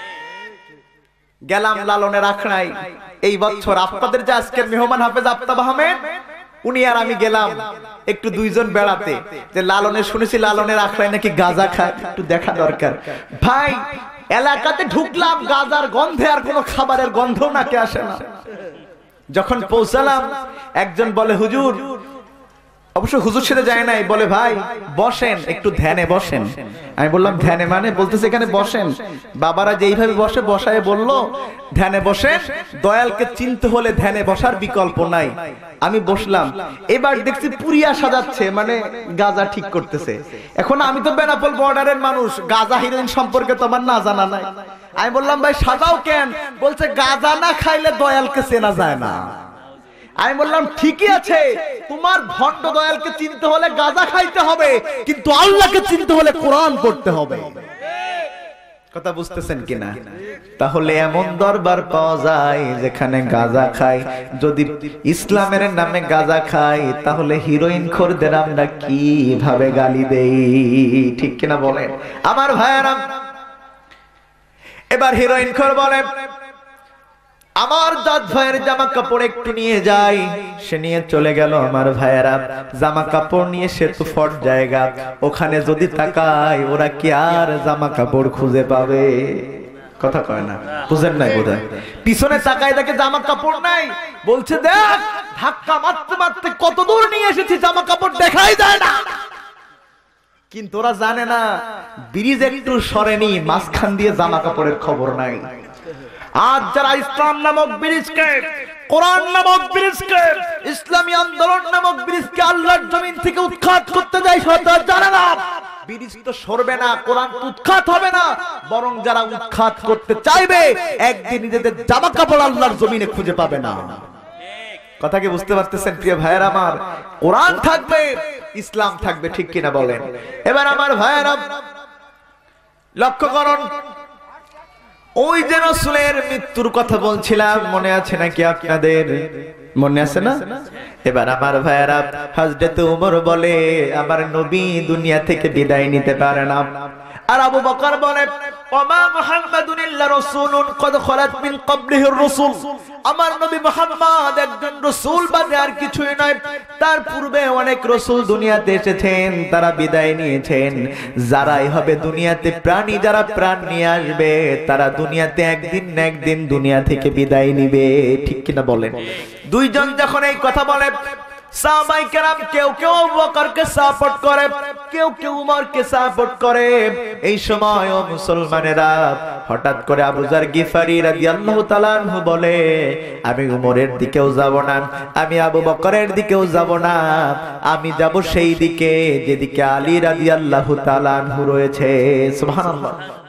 গেলাম লালনের আখড়ায় এই বছর, আপনাদের যে আজকের মেহমান হাফেজ আফতাব আহমেদ, উনি আর আমি গেলাম একটু দুইজন বেড়াতে, যে লালনের শুনেছি লালনের আখড়ায় নাকি গাজা খায়, একটু দেখা দরকার। ভাই এলাকাতে ঢুকলাম, গাজার গন্ধে আর কোনো খাবারের গন্ধ নাকে আসে না। যখন পৌঁছালাম, একজন বলে, হুজুর অবশ্য হুজুর সাথে যায় নাই, বলে ভাই বসেন একটু ধ্যানে বসেন। আমি বললাম ধ্যানে মানে? বলতেছে এখানে বসেন। বাবারা যেইভাবে বসে বসায় বলল ধ্যানে বসেন, দয়ালকে চিনতে হলে ধ্যানে বসার বিকল্প নাই। আমি বসলাম, এবার দেখছি পুরিয়া সাজাচ্ছে, মানে গাঁজা ঠিক করতেছে। এখন আমি তো বেনাপোল বর্ডারের মানুষ, গাঁজা হিরোইন সম্পর্কে তো আমার না জানা নাই। আমি বললাম ভাই সাজাও কেন? বলছে গাঁজা না খাইলে দয়ালকে চেনা যায় না। আমি বললাম ঠিকই আছে, তোমার ভণ্ড দয়ালকে চিনতে হলে গাঁজা খাইতে হবে, কিন্তু আল্লাহকে চিনতে হলে কোরআন পড়তে হবে। কথা বুঝতেছেন কিনা? তাহলে এমন দরবার পাওয়া যায় যেখানে গাঁজা খায়। যদি ইসলামের নামে গাঁজা খায় তাহলে হিরোইন খোরদের আমরা কিভাবে গালি দেই? ঠিক কিনা বলেন আমার ভাইয়েরা? এবার হিরোইন খোর বলে আমার দাদ ভাইয়ের জামা কাপড় একটু নিয়ে যাই। সে নিয়ে চলে গেল। আমার ভাইয়েরা জামা কাপড় নিয়ে সে তো ফট জায়গা, ওখানে যদি তাকায় ওরা কি আর জামা কাপড় খুঁজে পাবে? কথা কয় না, বুঝেন নাই বোধহয়। পিছনে তাকায় দেখে জামা কাপড় নাই, বলছে দেখ ধাক্কা মারতে মারতে কত দূর নিয়ে এসেছি, জামা কাপড় দেখাই যায় না। কিন্তু ওরা জানে না ব্রিজ একটু সরেনি, মাঝখান দিয়ে জামা কাপড়ের খবর নাই। আজ যারা ইসলাম নামক ব্রিজকে, কোরআন নামক ব্রিজকে, ইসলামী আন্দোলন নামক ব্রিজকে আল্লাহর জমিন থেকে উৎখাত করতে যায়, সেটা জানে না ব্রিজ তো সরবে না, কোরআন তো উৎখাত হবে না, বরং যারা উৎখাত করতে চাইবে একদিন নিজেদের জামা কাপড় আল্লাহর জমিনে খুঁজে পাবে না। কথা কি বুঝতে পারতেছেন প্রিয় ভাইয়েরা আমার? কোরআন থাকবে, ইসলাম থাকবে, ঠিক কিনা বলেন? এবার আমার ভাইয়েরা লক্ষ্য করুন, ওই যে রাসূলের মৃত্যুর কথা বলছিলাম, মনে আছে নাকি আপনাদের? মনে আছে না? এবার আমার ভাইয়েরা হযরত ওমর বলে আমার নবী দুনিয়া থেকে বিদায় নিতে পারে না। আর আবু বকর বলে ওমা মুহাম্মাদুন ইল্লা রাসূলুন কদ খালাত মিন ক্বাবলিহির রাসূল, আমার নবী মুহাম্মদ একজন রাসূল বাদে আর কিছুই নয়, তার পূর্বে অনেক রাসূল দুনিয়াতে এসেছেন, তারা বিদায় নিয়েছেন। যারাই হবে দুনিয়াতে প্রাণী, যারা প্রাণ নিয়ে আসবে তারা দুনিয়াতে একদিন না একদিন দুনিয়া থেকে বিদায় নিবে, ঠিক কিনা বলেন? দুইজন যখন এই কথা বলে, সাহাবায়ে কেরাম কেউ কেউ আবু বকরকে সাপোর্ট করে, কেউ কেউ উমরকে সাপোর্ট করে। এই সময় ও মুসলমানেরা হঠাৎ করে আবু যার গিফারি রাদিয়াল্লাহু তাআলা আনহু বলে আমি উমরের দিকেও যাব না, আমি আবু বকরের দিকেও যাব না, আমি যাব সেই দিকে যেদিকে আলী রাদিয়াল্লাহু তাআলা আনহু রয়েছে। সুবহানাল্লাহ।